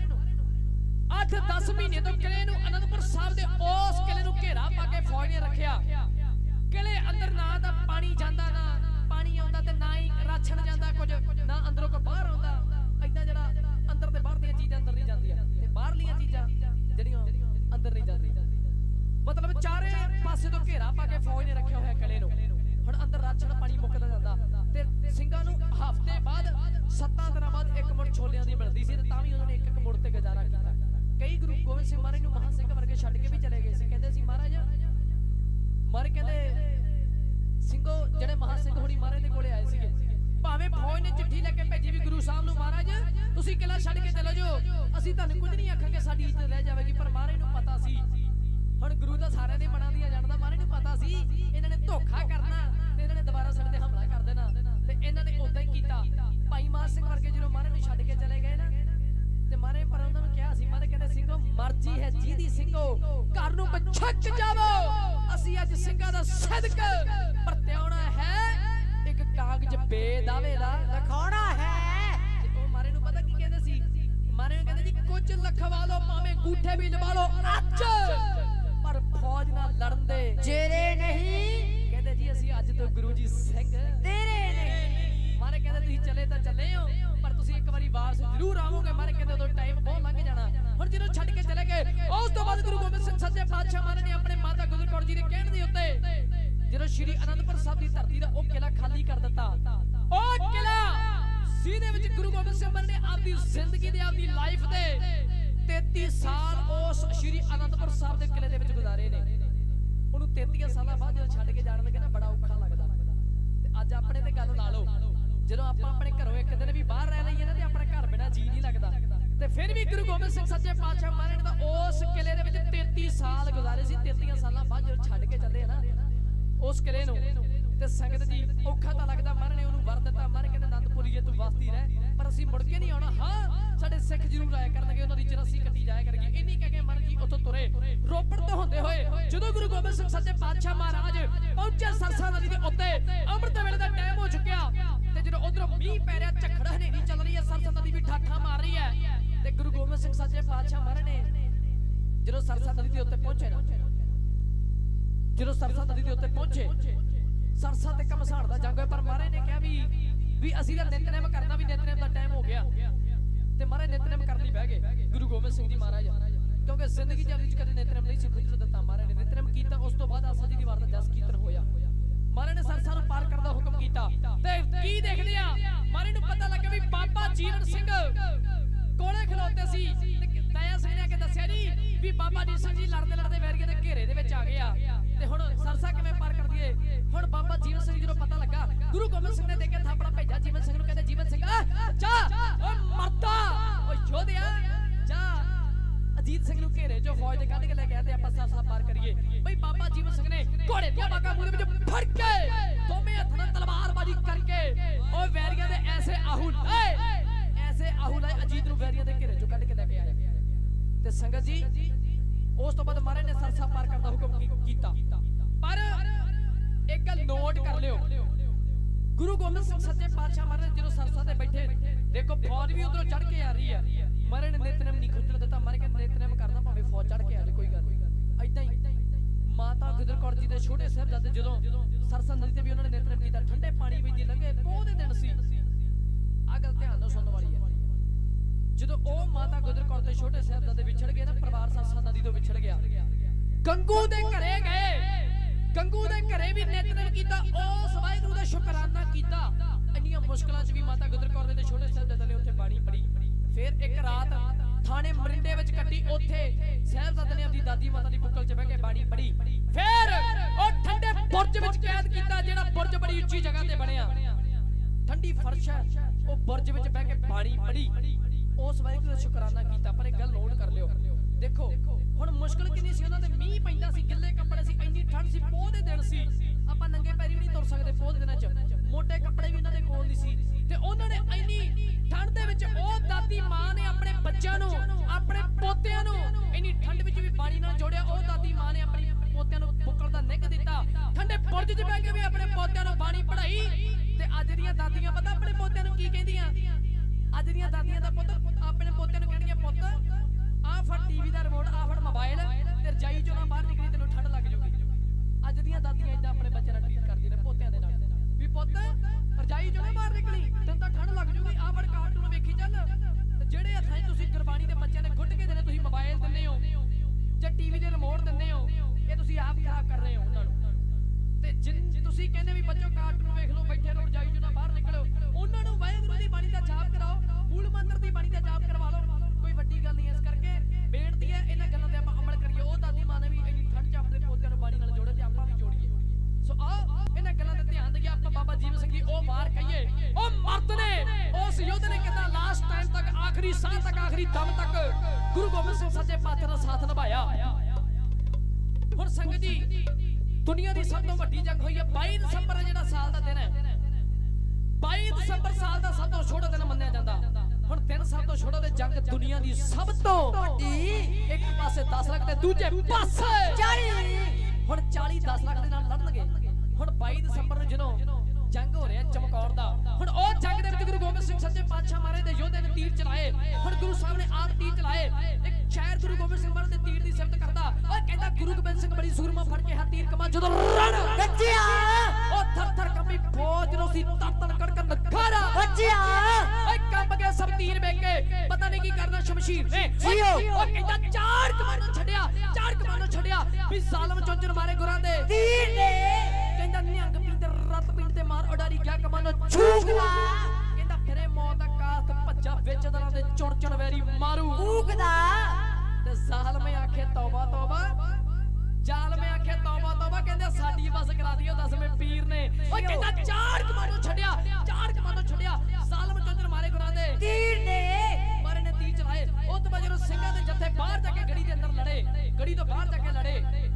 8-10 ਮਹੀਨੇ ਤੋਂ ਕਿਲੇ ਨੂੰ ਅਨੰਦਪੁਰ ਸਾਹਿਬ ਦੇ ਉਸ ਕਿਲੇ ਨੂੰ ਘੇਰਾ ਪਾ ਕੇ ਫੌਜ ਨੇ ਰੱਖਿਆ। ਕਿਲੇ ਅੰਦਰ ਨਾ ਤਾਂ ਪਾਣੀ ਜਾਂਦਾ, ਨਾ ਪਾਣੀ ਆਉਂਦਾ ਤੇ ਨਾ ਹੀ ਰਾਸ਼ਨ ਜਾਂਦਾ, ਕੁਝ ਨਾ ਅੰਦਰੋਂ ਕੋ ਬਾਹਰ ਆਉਂਦਾ। ਏਦਾਂ ਜਿਹੜਾ ਅੰਦਰ ਤੇ ਬਾਹਰ ਦੀਆਂ ਚੀਜ਼ਾਂ ਅੰਦਰ ਨਹੀਂ ਜਾਂਦੀਆਂ ਤੇ ਬਾਹਰਲੀਆਂ ਚੀਜ਼ਾਂ ਜਿਹੜੀਆਂ ਅੰਦਰ ਨਹੀਂ ਜਾਂਦੀਆਂ। ਮਤਲਬ ਚਾਰੇ ਪਾਸੇ ਤੋਂ ਘੇਰਾ ਪਾ ਕੇ ਫੌਜ ਨੇ ਰੱਖਿਆ ਹੋਇਆ ਕਿਲੇ ਨੂੰ। ਹੁਣ ਅੰਦਰ ਰਾਸ਼ਨ ਪਾਣੀ ਮੁੱਕਦਾ ਜਾਂਦਾ ਤੇ ਸਿੰਘਾਂ ਨੂੰ ਹਫ਼ਤੇ ਬਾਅਦ 7 ਦਿਨਾਂ ਬਾਅਦ ਇੱਕ ਮੁੜ ਛੋਲਿਆਂ ਦੀ ਮਿਲਦੀ ਸੀ ਤੇ ਤਾਂ ਵੀ ਉਹਨਾਂ ਨੇ ਇੱਕ ਮੁੜ ਤੇ ਗੁਜ਼ਾਰਾ ਕੀਤਾ। ਕਈ ਗੁਰੂ ਗੋਬਿੰਦ ਸਿੰਘ ਮਹਾਰਾਜ ਨੂੰ ਮਹਾਂ ਸਿੰਘ ਵਰਗੇ ਛੱਡ ਕੇ ਵੀ ਚਲੇ ਗਏ ਸੀ। ਕਹਿੰਦੇ ਸੀ ਮਹਾਰਾਜ ਮਰ, ਕਹਿੰਦੇ ਸਿੰਘੋ ਜਿਹੜੇ ਮਹਾਂ ਸਿੰਘ ਹੋਣੀ ਮਹਾਰਾਜ ਦੇ ਕੋਲੇ ਆਏ ਸੀਗੇ, ਭਾਵੇਂ ਫੌਜ ਨੇ ਚਿੱਠੀ ਲੈ ਕੇ ਭੇਜੀ ਵੀ ਗੁਰੂ ਸਾਹਿਬ ਨੂੰ, ਮਹਾਰਾਜ ਤੁਸੀਂ ਕਿਲਾ ਛੱਡ ਕੇ ਚਲੇ ਜਾਓ, ਅਸੀਂ ਤੁਹਾਨੂੰ ਕੁਝ ਨਹੀਂ ਆਖਾਂਗੇ, ਸਾਡੀ ਇੱਜ਼ਤ ਰਹਿ ਜਾਵੇਗੀ। ਪਰ ਮਹਾਰਾਜ ਨੂੰ ਪਤਾ ਸੀ, ਹੁਣ ਗੁਰੂ ਦਾ ਸਾਰਿਆਂ ਦੇ ਮਨਾਂ ਦੀਆਂ ਜਾਣਦਾ। ਮਹਾਰਾਜ ਨੂੰ ਪਤਾ ਸੀ ਇਹਨਾਂ ਨੇ ਧੋਖਾ ਕਰਨਾ ਤੇ ਇਹਨਾਂ ਨੇ ਦੁਬਾਰਾ ਸਾਡੇ ਤੇ ਹਮਲਾ ਕਰ ਦੇਣਾ ਤੇ ਇਹਨਾਂ ਨੇ ਉਦਾਂ ਹੀ ਕੀਤਾ। ਭਾਈ ਮਾਨ ਸਿੰਘ ਵਰਗੇ ਜਦੋਂ ਮਹਾਰਾਜ ਨੂੰ ਛੱਡ ਕੇ ਚਲੇ ਗਏ ਨਾ ਤੇ ਮਹਾਰਾਜ ਪਰ ਉਹਨਾਂ ਨੂੰ ਕਿਹਾ ਸੀ, ਮਹਾਰਾਜ ਕਹਿੰਦੇ ਸਿੰਘੋ ਮਰਜ਼ੀ ਹੈ ਜਿਹਦੀ ਸਿੰਘੋ ਘਰ ਨੂੰ ਪਛਕ ਜਾਵੋ, ਅਸੀਂ ਅੱਜ ਸਿੰਘਾਂ ਦਾ ਸਦਕ ਪਰਤਿਆਉਣਾ ਹੈ, ਇੱਕ ਕਾਗਜ਼ ਬੇਦਾਵੇ ਦਾ ਲਿਖਾਉਣਾ ਹੈ। ਤੇ ਉਹ ਮਹਾਰਾਜ ਨੂੰ ਪਤਾ ਕੀ ਕਹਿੰਦੇ ਸੀ? ਮਹਾਰਾਜ ਨੂੰ ਕਹਿੰਦੇ ਜੀ ਕੁਝ ਲਖਵਾ ਲਓ, ਭਾਵੇਂ ਗੂਠੇ ਵੀ ਲਵਾ ਲਓ ਅੱਜ, ਪਰ ਫੌਜ ਨਾਲ ਲੜਨ ਦੇ ਜਿਹੜੇ ਨਹੀਂ। ਕਹਿੰਦੇ ਜੀ ਅਸੀਂ ਅੱਜ ਤੋਂ ਗੁਰੂ ਜੀ ਸਿੰਘ ਤੇਰੇ ਨਹੀਂ। ਮਹਾਰਾਜ ਕਹਿੰਦੇ ਤੁਸੀਂ ਚਲੇ ਤਾਂ ਚੱਲੇ ਹੋ, ਪਰ ਤੁਸੀਂ ਇੱਕ ਵਾਰੀ ਵਾਪਸ ਜ਼ਰੂਰ ਆਵੋਗੇ। ਮਹਾਰਾਜ ਕਹਿੰਦੇ ਉਦੋਂ ਟਾਈਮ ਬਹੁਤ ਲੰਘ ਜਾਣਾ। ਹੁਣ ਜਦੋਂ ਛੱਡ ਕੇ ਚਲੇ ਗਏ, ਉਸ ਤੋਂ ਬਾਅਦ ਗੁਰੂ ਗੋਬਿੰਦ ਸਿੰਘ ਸੱਚੇ ਪਾਤਸ਼ਾਹ ਮਹਾਰਾਜ ਨੇ ਆਪਣੇ ਮਾਤਾ ਗੁਜਰ ਕੌਰ ਜੀ ਦੇ ਕਹਿਣ ਦੇ ਉੱਤੇ ਜਦੋਂ ਸ਼੍ਰੀ ਅਨੰਦਪੁਰ ਸਾਹਿਬ ਦੀ ਧਰਤੀ ਦਾ ਉਹ ਕਿਲਾ ਖਾਲੀ ਕਰ ਦਿੱਤਾ। ਉਹ ਕਿਲਾ ਜਿਹਦੇ ਵਿੱਚ ਗੁਰੂ ਗੋਬਿੰਦ ਸਿੰਘ ਮਹਾਰਾਜ ਨੇ ਆਪਦੀ ਜ਼ਿੰਦਗੀ ਦੇ, ਆਪਦੀ ਲਾਈਫ ਦੇ 33 ਸਾਲ ਉਸ ਸ਼੍ਰੀ ਅਨੰਦਪੁਰ ਸਾਹਿਬ ਦੇ ਕਿਲੇ ਦੇ ਵਿੱਚ ਗੁਜ਼ਾਰੇ ਨੇ। ਉਹਨੂੰ 33 ਸਾਲਾਂ ਬਾਅਦ ਜਦੋਂ ਛੱਡ ਕੇ ਜਾਣ ਲੱਗੇ ਨਾ, ਬੜਾ ਔਖਾ ਲੱਗਦਾ। ਤੇ ਅੱਜ ਆਪਣੇ ਤੇ ਗੱਲ ਲਾ ਲਓ, ਜਦੋਂ ਆਪਾਂ ਆਪਣੇ ਘਰੋਂ ਇੱਕ ਦਿਨ ਵੀ ਬਾਹਰ ਰਹਿ ਲਈਏ ਨਾ ਤੇ ਆਪਣੇ ਘਰ ਬਿਨਾਂ ਜੀ ਨਹੀਂ ਲੱਗਦਾ। ਤੇ ਫਿਰ ਵੀ ਗੁਰੂ ਗੋਬਿੰਦ ਸਿੰਘ ਸੱਚੇ ਪਾਤਸ਼ਾਹ ਮਹਾਰਾਜ ਨੇ ਉਸ ਕਿਲੇ ਦੇ ਵਿੱਚ 33 ਸਾਲ ਗੁਜ਼ਾਰੇ ਸੀ। 33 ਸਾਲਾਂ ਬਾਅਦ ਜਦੋਂ ਛੱਡ ਕੇ ਚੱਲੇ ਨਾ ਉਸ ਕਿਲੇ ਨੂੰ, ਤੇ ਸੰਗਤ ਜੀ ਔਖਾ ਤਾਂ ਲੱਗਦਾ। ਮਹਾਰਾਜ ਨੇ ਉਹਨੂੰ ਵਰ ਦਿੱਤਾ। ਮਹਾਰਾਜ ਕਹਿੰਦੇ ਅਨੰਦਪੁਰੀਏ ਤੂੰ ਵਸਦੀ ਰਹਿ, ਪਰ ਅਸੀਂ ਮੁੜ ਕੇ ਨਹੀਂ ਆਉਣਾ। ਹਾਂ ਸਾਡੇ ਸਿੱਖ ਜ਼ਰੂਰ ਆਇਆ ਕਰਨਗੇ, ਉਹਨਾਂ ਦੀ ਚਰਸੀ ਕੱਟੀ ਜਾਇਆ ਕਰੇਗੀ। ਇੰਨੀ ਕਹਿ ਕੇ ਮਹਾਰਾਜ ਜੀ ਉੱਥੋਂ ਤੁਰੇ। ਰੋਪੜ ਤੋਂ ਹੁੰਦੇ ਹੋਏ ਜਦੋਂ ਗੁਰੂ ਗੋਬਿੰਦ ਸਿੰਘ ਸੱਚੇ ਪਾਤਸ਼ਾਹ ਮਹਾਰਾਜ ਪਹੁੰਚੇ ਸਰਸਾ ਨਦੀ ਦੇ ਉੱਤੇ, ਅੰਮ੍ਰਿਤ ਵੇਲੇ ਦਾ ਟਾਈਮ ਹੋ ਚੁੱਕਿਆ ਤੇ ਜਦੋਂ ਉਧਰੋਂ ਮੀਂਹ ਪੈ ਰਿਹਾ, ਝੱਖੜ ਹਨੇਰੀ ਚੱਲ ਰਹੀ ਹੈ, ਸਰਸਾ ਨਦੀ ਵੀ ਠਾਠਾਂ ਮਾਰ ਰਹੀ ਹੈ। ਤੇ ਗੁਰੂ ਗੋਬਿੰਦ ਸਿੰਘ ਸੱਚੇ ਪਾਤਸ਼ਾਹ ਮਹਾਰਾਜ ਨੇ ਜਦੋਂ ਸਰਸਾ ਨਦੀ ਦੇ ਉੱਤੇ ਪਹੁੰਚੇ ਨਾ, ਜਦੋਂ ਸਰਸਾ ਨਦੀ ਦੇ ਉੱਤੇ ਪਹੁੰਚੇ, ਸਰਸਾ ਤੇ ਘਮਸਾਣ ਦਾ ਜੰਗ ਹੋਇਆ। ਪਰ ਮਹਾਰਾਜ ਨੇ ਕਿਹਾ ਵੀ ਅਸੀਂ ਤਾਂ ਨਿਤਨੇਮ ਕਰਨਾ, ਵੀ ਨਿਤਨੇਮ ਦਾ ਟਾਈਮ ਹੋ ਗਿਆ। ਤੇ ਮਹਾਰਾਜ ਨਿਤਨੇਮ ਕਰਨ ਲਈ ਬਹਿ ਗਏ ਗੁਰੂ ਗੋਬਿੰਦ ਸਿੰਘ ਜੀ ਮਹਾਰਾਜ, ਕਿਉਂਕਿ ਜ਼ਿੰਦਗੀ ਚ ਕਦੇ ਨਿਤਨੇਮ ਨਹੀਂ ਸੀ ਖੁਦ ਦਿੱਤਾ। ਮਹਾਰਾਜ ਨੇ ਨਿਤਨੇਮ ਕੀਤਾ। ਉਸ ਤੋਂ ਬਾਅਦ ਆਸਾ ਜੀ ਦੀ ਵਾਰ ਦਾ ਜਸ ਕੀਰਤਨ ਹੋਇਆ। ਮਹਾਰਾਜ ਨੇ ਸਰਸਾ ਨੂੰ ਪਾਰ ਕਰਨ ਦਾ ਹੁਕਮ ਕੀਤਾ। ਤੇ ਕੀ ਦੇਖਦੇ ਆ, ਮਹਾਰਾਜ ਨੂੰ ਪਤਾ ਲੱਗਾ ਵੀ ਬਾਬਾ ਜੀਵਨ ਸਿੰਘ ਕੋਲੇ ਖਲੋਤੇ ਸੀ। ਦਇਆ ਸਿੰਘ ਨੇ ਆ ਕੇ ਦੱਸਿਆ ਜੀ ਵੀ ਬਾਬਾ ਜੀ ਸਿੰਘ ਜੀ ਲੜਦੇ ਲੜਦੇ ਵੈਰੀਆਂ ਦੇ ਘੇਰੇ ਦੇ ਵਿੱਚ ਆ ਗਏ ਆ ਤੇ ਹੁਣ ਸਰਸਾ ਕਿਵੇਂ ਪਾਰ ਕਰ ਦਈਏ। ਹੁਣ ਬਾਬਾ ਜੀਵਨ ਸਿੰਘ ਜਦੋਂ ਪਤਾ ਲੱਗਾ, ਗੁਰੂ ਗੋਬਿੰਦ ਸਿੰਘ ਨੇ ਦੇਖਿਆ ਥਾਪੜਾ ਭੇਜਿਆ ਜੀਵਨ ਸਿੰਘ ਨੂੰ। ਕਹਿੰਦੇ ਜੀਵਨ ਸਿੰਘ ਜਾ ਓ ਮਰਦਾ, ਓ ਯੋਧਿਆ ਜਾ, ਅਜੀਤ ਸਿੰਘ ਨੂੰ ਘੇਰੇ ਚੋਂ ਫੌਜ ਦੇ ਕੱਢ ਕੇ ਲੈ ਕੇ ਆਏ ਤੇ ਆਪਾਂ ਸਰਸਾ ਪਾਰ ਕਰੀਏ। ਬਈ ਬਾਬਾ ਜੀਵਨ ਸਿੰਘ ਨੇ ਘੋੜੇ ਦੀਆਂ ਬਾਗਾਂ ਮੂਹਰੇ ਵਿੱਚ ਫੜ ਕੇ ਦੋਵੇਂ ਹੱਥਾਂ ਨਾਲ ਤਲਵਾਰਬਾਜ਼ੀ ਕਰਕੇ ਉਹ ਵੈਰੀਆਂ ਦੇ ਐਸੇ ਆਹੂ ਲਾਏ ਅਜੀਤ ਨੂੰ ਵੈਰੀਆਂ ਦੇ ਘੇਰੇ ਚੋਂ ਕੱਢ ਕੇ ਲੈ ਕੇ ਆਏ। ਤੇ ਸੰਗਤ ਜੀ ਉਸ ਤੋਂ ਬਾਅਦ ਮਹਾਰਾਜ ਨੇ ਸਰਸਾ ਪਾਰ ਕਰਨ ਦਾ ਹੁਕਮ ਕੀਤਾ। ਪਰ ਇੱਕ ਗੱਲ ਨੋਟ ਕਰ ਲਿਓ, ਗੁਰੂ ਗੋਬਿੰਦ ਸਿੰਘ ਸੱਚੇ ਪਾਤਸ਼ਾਹ ਮਹਾਰਾਜ ਜਦੋਂ ਸਰਸਾ ਤੇ ਬੈਠੇ, ਦੇਖੋ ਫੌਜ ਵੀ ਉਧਰੋਂ ਚੜ ਕੇ ਆ ਰਹੀ ਹੈ। ਮਹਾਰਾਜ ਨੇ ਨਿਤਨੇਮ ਨਹੀਂ ਖੁੱਲਣ ਦਿੱਤਾ। ਮਹਾਰਾਜ ਕਹਿੰਦੇ ਨਿਤਨੇਮ ਕਰਨਾ ਭਾਵੇਂ ਫੌਜ ਚੜ ਕੇ ਆ ਜਾਏ, ਕੋਈ ਗੱਲ ਨਹੀਂ। ਏਦਾਂ ਹੀ ਮਾਤਾ ਗੁਜਰ ਕੌਰ ਜੀ ਦੇ ਛੋਟੇ ਸਾਹਿਬਜ਼ਾਦੇ ਜਦੋਂ ਸਰਸਾ ਨਦੀ ਤੇ ਵੀ ਉਹਨਾਂ ਨੇ ਨਿਤਨੇਮ ਕੀਤਾ। ਠੰਡੇ ਪਾਣੀ ਵਿੱਚ ਦੀ ਲੰਘੇ, ਪੋਹ ਦੇ ਦਿਨ ਸੀ। ਆ ਗੱਲ ਧਿਆਨ ਨਾਲ ਸੁਣਨ ਵਾਲੀ ਹੈ। ਜਦੋਂ ਉਹ ਮਾਤਾ ਗੁਜਰ ਕੌਰ ਦੇ ਛੋਟੇ ਸਾਹਿਬਜ਼ਾਦੇ ਵਿਛੜ ਗਏ ਨਾ, ਪਰਿਵਾਰ ਸਰਸਾ ਨਦੀ ਤੋਂ ਵਿਛੜ ਗਿਆ। ਗੰਗੂ ਦੇ ਘਰੇ ਗਏ, ਗੰਗੂ ਦੇ ਘਰੇ ਵੀ ਨਿਤਨੇਮ ਕੀਤਾ, ਉਸ ਵਾਹਿਗੁਰੂ ਦਾ ਸ਼ੁਕਰਾਨਾ ਕੀਤਾ। ਇੰਨੀਆਂ ਮੁਸ਼ਕਲਾਂ 'ਚ ਵੀ ਮਾਤਾ ਗੁਜਰ ਕੌਰ ਦੇ ਛੋਟੇ ਸਾਹਿਬਜ਼ਾਦੇ ਨੇ ਉੱਥੇ ਬਾਣੀ ਪੜ੍ਹੀ। ਫਿਰ ਇੱਕ ਰਾਤ ਥਾਣੇ ਮਰਿੰਡੇ ਵਿੱਚ ਕੱਟੀ। ਉੱਥੇ ਸਾਹਿਬਜ਼ਾਦੇ ਨੇ ਆਪਣੀ ਦਾਦੀ ਮਾਤਾ ਦੀ ਬੁੱਕਲ 'ਚ ਬਹਿ ਕੇ ਬਾਣੀ ਪੜ੍ਹੀ। ਫਿਰ ਉਹ ਠੰਡੇ ਬੁਰਜ ਵਿੱਚ ਕੈਦ ਕੀਤਾ, ਜਿਹੜਾ ਬੁਰਜ ਬੜੀ ਉੱਚੀ ਜਗ੍ਹਾ ਤੇ ਬਣਿਆ। ठंडी फर्श है वो बुरज विच बह के पानी पड़ी उस वाहिगुरू दा शुकराना कीता। पर एक गल नोट कर लियो, देखो हुण मुश्किल किन्नी सी, उन्हां दे मींह पैंदा सी, गिल्ले कपड़े सी, इंनी ठंड सी, पोह दे दिन सी, आपां नंगे पैरी नहीं तुर सकदे पोह दे दिनां च, मोटे कपड़े भी उन्हां दे कोल नहीं सी ते उन्हां ने इंनी ठंड दे विच ओ दादी मां ने अपने बच्चों नूं अपने पोतिਆਂ नूं इंनी ठंड विच भी पानी नाल जोड़िया। ओ दादी मां ने अपनी पोतिਆਂ नूं बुक्कल दा निग दित्ता, ठंडे बुरज 'च बैठ के भी अपने पोतिਆਂ नूं बाणी पढ़ाई। ते अज दीयां दादियां पता अपने पोतिਆਂ नूं की कहंदियां? अज दीयां दादियां दा पुੱਤ अपने पोतिਆਂ नूं कहणगीਆਂ पुੱत आ फड़ टीवी दा रिमोट, आ फड़ मोबाइल ते रजाई चों ना बाहर निकली तैनूं ठंड लग जाऊगी। अज दीयां दादियां इदां अपने बच्चे नाल ट्रीट करदियां ने पोतिਆਂ दे नाल भी पुੱਤ रजाई चों ना बाहर निकली तैनूं तां ठंड लग जाऊगी, आ फड़ कार्टून वेखी चल। ते ਜਿਹੜੇ ਹੱਥਾਂ 'ਚ ਤੁਸੀਂ ਗੁਰਬਾਣੀ ਦੇ ਬੱਚਿਆਂ ਨੇ ਗੁੱਟ ਕੇ ਦੇਣੇ, ਤੁਸੀਂ मोबाइल ਦਿੰਦੇ ਹੋ ਜਾਂ ਟੀਵੀ ਦੇ ਰਿਮੋਟ ਦਿੰਦੇ ਹੋ, ਇਹ ਤੁਸੀਂ ਆਪ ਖਰਾਬ ਕਰ ਰਹੇ ਹੋ ਉਹਨਾਂ ਨੂੰ। ਤੇ ਜਿਨ ਤੁਸੀਂ ਕਹਿੰਦੇ ਵੀ ਬੱਚੋ ਕਾਰਟੂਨ ਵੇਖ ਲਓ, ਬੈਠੇ ਰਹੋ, ਰਜਾਈ ਚੋਂ ਨਾ ਬਾਹਰ ਨਿਕਲੋ, ਉਹਨਾਂ ਨੂੰ ਵਾਹਿਗੁਰੂ ਦੀ ਬਾਣੀ ਦਾ ਜਾਪ ਕਰਾਓ, ਮੂਲ ਮੰਤਰ ਦੀ ਬਾਣੀ ਦਾ ਜਾਪ ਕਰਵਾ ਲਓ, ਕੋਈ ਵੱਡੀ ਗੱਲ ਨਹੀਂ। ਇਸ ਕਰਕੇ ਬੇਨਤੀ ਹੈ ਇਹਨਾਂ ਗੱਲਾਂ ਤੇ ਆਪਾਂ ਅਮਲ ਕਰੀਏ। ਉਹ ਦਾਦੀ ਮਾਂ ਨੇ ਵੀ ਇੰਨੀ ਠੰਡ 'ਚ ਆਪਣੇ ਪੋਤਿਆਂ ਨੂੰ ਬਾਣੀ ਨਾਲ ਜੋੜਿਆ ਤੇ ਆਪਾਂ ਵੀ ਜੋੜੀਏ। ਸੋ ਆਓ ਇਹਨਾਂ ਗੱਲਾਂ ਤੇ ਧਿਆਨ ਦੇਈਏ। ਆਪਾਂ ਬਾਬਾ ਜੀਵਨ ਸਿੰਘ ਜੀ ਉਹ ਵਾਰ ਕਹੀਏ, ਉਹ ਮਰਦ ਨੇ, ਉਸ ਯੁੱਧ ਨੇ ਕਿੰਨਾ ਲਾਸਟ ਟਾਈਮ ਤੱਕ, ਆਖਰੀ ਸਾਹ ਤੱਕ, ਆਖਰੀ ਦਮ ਤੱਕ ਗੁਰੂ ਗੋਬਿੰਦ ਸਿੰਘ ਸੱਚੇ ਪਾਤਸ਼ਾਹ ਦਾ ਸਾਥ ਨਿਭਾਇਆ। ਹੁਣ ਸੰਗਤ ਜੀ दुनिया की सब तो वड्डी जंग हुई है 22 दसंबर है जिहड़ा साल दा दिन है। 22 दसंबर साल दा सब तो छोटा दिन मन्निया जांदा। हुण दिन सब तो छोटा ते जंग दुनिया की सब तो वड्डी, एक पासे 10 लाख ते दूजे पासे 40। हुण 40 10 लाख दे नाल लड़नगे। हुण 22 दसंबर नूं जदों जंग हो रहा चमकौर दा, हुण ओ जंग दे विच गुरु गोबिंद सिंह सच्चे पातशाह महाराज दे योद्धे ने तीर चलाए। हुण गुरु साहब ने आप तीर चलाए। एक शायर गुरु गोबिंद सिंह महाराज दे तीर दी सिफत करदा, ओ कहंदा गुरु गोबिंद सिंह बड़ी सूरमा फड़ के हाथ तीर कमा जदों रण गज्जिया, ओ थर थर कंबी फौज नो सी तन कड़कन नखारा गज्जिया, ओ कंब गए सब तीर वेख के, पता नहीं की करना शमशीर ने। ओ कहंदा चार कमानो छड्या, चार कमानो छड्या भी जालम चोचर मारे गुरां दे तीर ने। कहंदा निहंग पींदे रत पींदे मार उडारी क्या कमानो छूकदा, कहंदा फिरे मौत दा कात भज्जा विच दलां दे चुण चुण वैरी मारू कूकदा। ते जालमे आखे तौबा तौबा, जालमे आखे तौबा तौबा, कहंदे साडी बस करा दियो 10वें पीर ने। ओ कहंदा चार कमानो छड्या, चार कमानो छड्या जालम चोचर मारे गुरां दे तीर ने। मारे ने तीर चलाए। ओ तो बाद जदों ਸਿੰਘਾਂ ਦੇ जत्थे बाहर जाके गड़ी दे अंदर लड़े, गड़ी तो बाहर जाके लड़े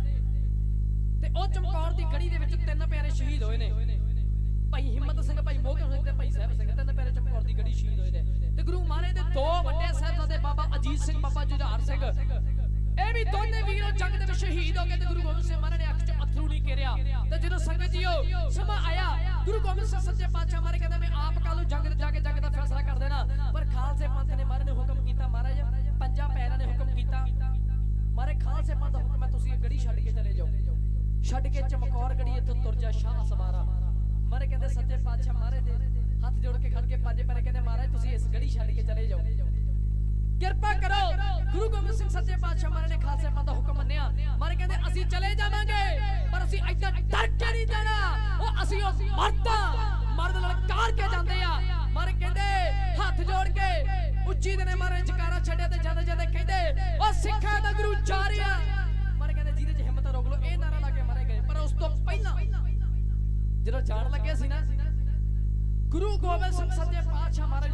ते ओ चमकौर दी गड़ी दे विच 3 प्यारे शहीद होए ने। भाई हिम्मत सिंह, भाई मोहकम सिंह ते भाई साहब सिंह, 3 प्यारे चमकौर दी गड़ी शहीद होए ने। ते गुरु महाराज दे 2 ਵੱਡੇ ਸਾਹਿਬਜ਼ਾਦੇ बाबा अजीत सिंह, बाबा जुझार सिंह, ਇਹ ਵੀ ਦੋਨੇ ਵੀਰੋ ਜੰਗ ਦੇ ਵਿੱਚ ਸ਼ਹੀਦ ਹੋ ਗਏ। ਤੇ ਗੁਰੂ ਗੋਬਿੰਦ ਸਿੰਘ ਮਹਾਰਾਜ ਨੇ ਅੱਖ 'ਚ ਅਥਰੂ ਨਹੀਂ ਘੇਰਿਆ। ਤੇ ਜਦੋਂ ਸੰਗਤ ਜੀਓ ਸਮਾਂ ਆਇਆ, ਗੁਰੂ ਗੋਬਿੰਦ ਸਿੰਘ ਸੱਚੇ ਪਾਤਸ਼ਾਹ ਮਹਾਰਾਜ ਕਹਿੰਦੇ ਮੈਂ ਆਪ ਕੱਲ ਨੂੰ ਜੰਗ ਤੇ ਜਾ ਕੇ ਜੰਗ ਦਾ ਫੈਸਲਾ ਕਰ ਦੇਣਾ। ਪਰ ਖਾਲਸੇ ਪੰਥ ਨੇ ਮਹਾਰਾਜ ਨੇ ਹੁਕਮ ਕੀਤਾ, ਮਹਾਰਾਜ 5 ਪੈਰਾਂ ਨੇ ਹੁਕਮ ਕੀਤਾ, ਮਹਾਰਾਜ ਖਾਲਸੇ ਪੰਥ ਦਾ ਹੁਕਮ ਹੈ ਤੁਸੀਂ ਇਹ ਗੜੀ ਛੱਡ ਕੇ ਚਲੇ ਜਾਓ, ਛੱਡ ਕੇ ਚਮਕੌਰ ਗੜੀ ਇੱਥੋਂ ਤੁਰ ਜਾ ਸ਼ਾਹ ਸਵਾਰਾ। ਮਹਾਰਾਜ ਕਹਿੰਦੇ ਸੱਚੇ ਪਾਤਸ਼ਾਹ ਮਹਾਰਾਜ ਦੇ ਹੱਥ ਜੋੜ ਕੇ ਖੜ ਕੇ 5 ਪੈਰੇ ਕਹਿੰਦੇ ਮਹਾਰਾਜ ਤੁਸੀਂ ਇਸ ਗੜੀ ਛੱਡ ਕੇ ਚਲੇ ਜਾਓ, ਕਿਰਪਾ ਕਰੋ। ਗੁਰੂ ਗੋਬਿੰਦ ਸਿੰਘ ਸੱਚੇ ਪਾਤਸ਼ਾਹ ਮਹਾਰਾਜ ਨੇ ਖਾਲਸੇ ਪੰਥ ਦਾ ਹੁਕਮ ਮੰਨਿਆ। ਮਹਾਰਾਜ ਕਹਿੰਦੇ ਅਸੀਂ ਚਲੇ ਜਾਵਾਂਗੇ ਪਰ ਅਸੀਂ ਏਦਾਂ ਡਰ ਕੇ ਨਹੀਂ ਜਾਣਾ, ਉਹ ਅਸੀਂ ਉਹ ਮਰਦ ਲਲਕਾਰ ਕੇ ਜਾਂਦੇ ਆ। ਮਹਾਰਾਜ ਕਹਿੰਦੇ ਹੱਥ ਜੋੜ ਕੇ ਉੱਚੀ ਦੇ ਨੇ ਮਹਾਰਾਜ ਜਕਾਰਾ ਛੱਡਿਆ ਤੇ ਜਾਂਦੇ ਜਾਂਦੇ ਕਹਿੰਦੇ ਉਹ ਸਿੱਖਾਂ ਦਾ ਗੁਰੂ ਜਾ ਰਿਹਾ। ਮਹਾਰਾਜ ਕਹਿੰਦੇ ਜਿਹਦੇ 'ਚ ਹਿੰਮਤ ਰੋਕ ਲੋ, ਇਹ ਨਾਰਾ ਲਾ ਕੇ ਮਾਰੇ ਗਏ। ਪਰ ਉਸ ਤੋਂ ਪਹਿਲਾਂ ਜਦੋਂ ਜਾਣ ਲੱਗੇ ਸੀ ਨਾ ਗੁਰੂ ਗੋਬਿੰਦ ਸਿੰਘ ਸੱਚੇ ਪਾਤਸ਼ਾਹ ਮਹਾਰਾਜ,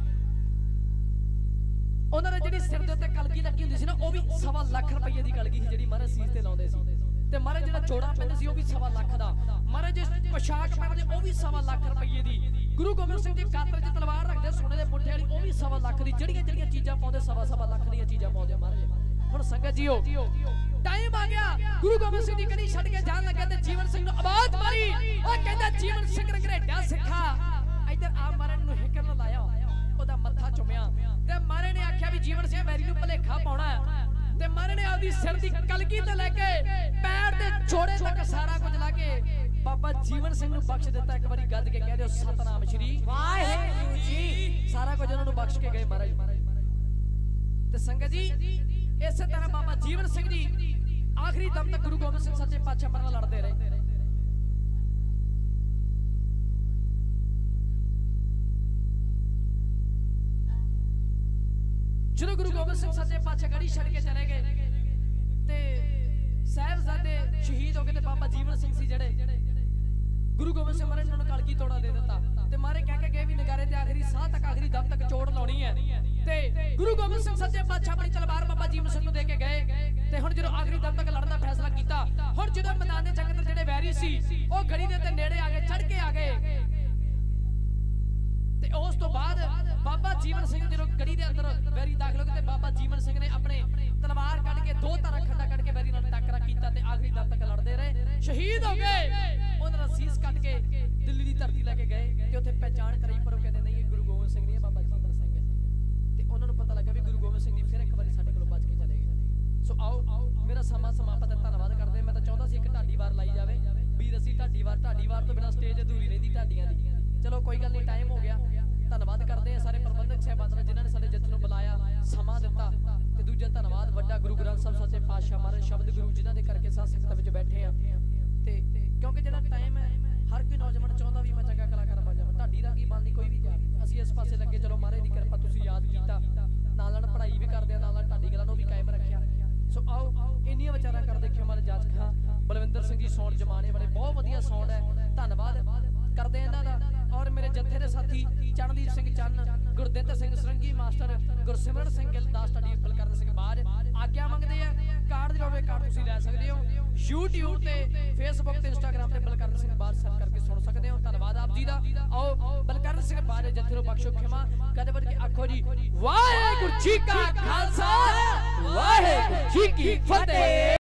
ਉਹਨਾਂ ਦੇ ਜਿਹੜੀ ਸਿਰ ਦੇ ਉੱਤੇ ਕਲਗੀ ਲੱਗੀ ਹੁੰਦੀ ਸੀ ਨਾ, ਉਹ ਵੀ 1.25 ਲੱਖ ਰੁਪਏ ਦੀ ਕਲਗੀ ਸੀ ਜਿਹੜੀ ਮਹਾਰਾਜ ਸੀਸ ਤੇ ਲਾਉਂਦੇ ਸੀ। ਤੇ ਮਹਾਰਾਜ ਜਿਹੜਾ ਜੋੜਾ ਪੈਂਦੇ ਸੀ ਉਹ ਵੀ 1.25 ਲੱਖ ਦਾ। ਮਹਾਰਾਜ ਜਿਸ ਪੋਸ਼ਾਕ ਪਾਉਂਦੇ ਉਹ ਵੀ 1.25 ਲੱਖ ਰੁਪਏ ਦੀ। ਗੁਰੂ ਗੋਬਿੰਦ ਸਿੰਘ ਜੀ ਗਾਤਰ 'ਚ ਤਲਵਾਰ ਰੱਖਦੇ ਸੋਨੇ ਦੇ ਮੁੱਠੇ ਵਾਲੀ, ਉਹ ਵੀ 1.25 ਲੱਖ ਦੀ। ਜਿਹੜੀਆਂ ਜਿਹੜੀਆਂ ਚੀਜ਼ਾਂ ਪਾਉਂਦੇ 1.25 ਲੱਖ ਦੀਆਂ ਚੀਜ਼ਾਂ ਪਾਉਂਦੇ ਮਹਾਰਾਜ। ਹੁਣ ਸੰਗਤ ਜੀਓ ਟਾਈਮ ਆ ਗਿਆ, ਗੁਰੂ ਗੋਬਿੰਦ ਸਿੰਘ ਜੀ ਕਦੀ ਛੱਡ ਕੇ ਜਾਣ ਲੱਗੇ ਤੇ ਜੀਵਨ ਸਿੰਘ ਨੂੰ ਆਵਾਜ਼ ਮਾਰੀ। ਉਹ ਕਹਿੰਦਾ ਜੀਵਨ ਸਿੰਘ ਰੰਗਰੇਟਾ ਸਿੱਖਾ ਇੱਧਰ ਆ। ਮਹਾਰਾਜ ਨੂੰ ਹਿੱਕਰ ਨਾਲ ਲਾਇਆ, ਉਹਦਾ ਮੱਥਾ ਚੁੰਮਿਆ ਤੇ ਮਹਾਰਾਜ ਨੇ ਆਖਿਆ ਵੀ ਜੀਵਨ ਸਿੰਘ ਵੈਰੀ ਨੂੰ ਭਲੇਖਾ ਪਾਉਣਾ। ਤੇ ਮਹਾਰਾਜ ਨੇ ਆਪਦੀ ਸਿਰ ਦੀ ਕਲਗੀ ਤੇ ਲੈ ਕੇ ਪੈਰ ਤੇ ਜੋੜੇ ਤੱਕ ਸਾਰਾ ਕੁਝ ਲਾ ਕੇ ਬਾਬਾ ਜੀਵਨ ਸਿੰਘ ਨੂੰ ਬਖਸ਼ ਦਿੱਤਾ। ਇੱਕ ਵਾਰੀ ਗੱਜ ਕੇ ਕਹਿ ਦਿਓ ਸਤਨਾਮ ਸ਼੍ਰੀ ਵਾਹਿਗੁਰੂ ਜੀ। ਸਾਰਾ ਕੁਝ ਉਹਨਾਂ ਨੂੰ ਬਖਸ਼ ਕੇ ਗਏ ਮਹਾਰਾਜ। ਤੇ ਸੰਗਤ ਜੀ ਇਸੇ ਤਰ੍ਹਾਂ ਬਾਬਾ ਜੀਵਨ ਸਿੰਘ ਜੀ ਆਖਰੀ ਦਮ ਤੱਕ ਗੁਰੂ ਗੋਬਿੰਦ ਸਿੰਘ ਸੱਚੇ ਪਾਤਸ਼ਾਹ ਨਾਲ ਲੜਦੇ ਰਹੇ। ਜਦੋਂ ਗੁਰੂ ਗੋਬਿੰਦ ਸਿੰਘ ਸੱਚੇ ਪਾਤਸ਼ਾਹ ਗੜੀ ਛੱਡ ਕੇ ਚਲੇ ਗਏ ਤੇ ਸਾਹਿਬਜ਼ਾਦੇ ਸ਼ਹੀਦ ਹੋ ਗਏ ਤੇ ਬਾਬਾ ਜੀਵਨ ਸਿੰਘ ਸੀ ਜਿਹੜੇ गुरु गोबिंद सिंह महाराज ने कलगी तोड़ा दे दिता ते मारे कह के गए भी नगारे ते आखिरी साह तक आखिरी दम तक चोड़ लाउणी है ते गुरु गोबिंद सिंह सच्चे पातशाह अपनी तलवार बाबा जीवन सिंह नूं दे के गए ते हुण जदों आखिरी दम तक लड़न दा फैसला कीता हुण जदों मैदान दे जंग दे जेड़े वैरी सी ओ गड़ी दे ते नेड़े आ गए चढ़ के आ गए ते उस तो बाद बाबा जीवन सिंह जदों गड़ी दे अंदर वैरी दाखिल हो गए ते बाबा जीवन सिंह ने अपने तलवार कट के दो तारा खड्डा कट के वैरी नाल टकरा कीता ते आखिरी दम तक लड़दे रहे शहीद हो गए उन्हां दा सीस कट के दिल्ली दी धरती लेके गए ते उत्थे पहचान कराई पर वो कहंदे नहीं ये गुरु गोबिंद सिंह नहीं बाबा जीवन सिंह है ते उन्हां नूं पता लगा भी गुरु गोबिंद सिंह जी फिर एक बारी साडे कोलों बच के चले गए सो आओ मेरा समा समाप्त है धन्नवाद करदे मैं तां चाहुंदा सी एक ढाडी वार लाई जावे वीर असीं ढाडी वार तो बिना स्टेज अधूरी रहिंदी ढाडियां दी चलो कोई गल नहीं टाइम हो गया धन्नवाद करते हैं सारे प्रबंधक साहबान ने जिन्होंने साडे जत्थे नूं बुलाया समा दिता ते दूजा धन्नवाद वड्डा गुरु ग्रंथ साहब सच्चे पातशाह महाराज शब्द गुरु जिन्हां दे करके साथ संगत विच बैठे आ ते क्योंकि जिहड़ा टाइम है हर कोई नौजवान चाहुंदा भी मैं चंगा कलाकार बन जावां ढाडी दा की बनदी कोई भी त्यार असीं इस पासे लगे चलो महाराज दी किरपा तुसीं याद कीता नाल नाल पढ़ाई भी करदे नाल नाल ढाडी गलां नूं भी कायम रखिया सो आओ इन्नियां विचारां कर देखियो महाराज जाच खां बलविंदर सिंह जी साउंड जमाने वाले बहुत वधिया साउंड है धन्नवाद करदे इन्हां दा और मेरे जत्थे दे साथी चरणदीप सिंह चन्न गुरदित्त सिंह सरंगी मास्टर गुरसिमरन सिंह गिल दास ढाडी बलकਰਨ सिंह बाज आग्या मंगदे आ कार्ड जोड़े कार्ड तुसीं लै सकदे हो YouTube ते Facebook ते Instagram ते बलकਰਨ सिंह बाज सर्च करके सुन सकदे हो धन्नवाद आप जी दा आओ बलकਰਨ सिंह बाज जत्थे नूं बख्शो खिमा कद वध के आखो जी वाहिगुरू जी का खालसा वाहिगुरू जी की फतेह।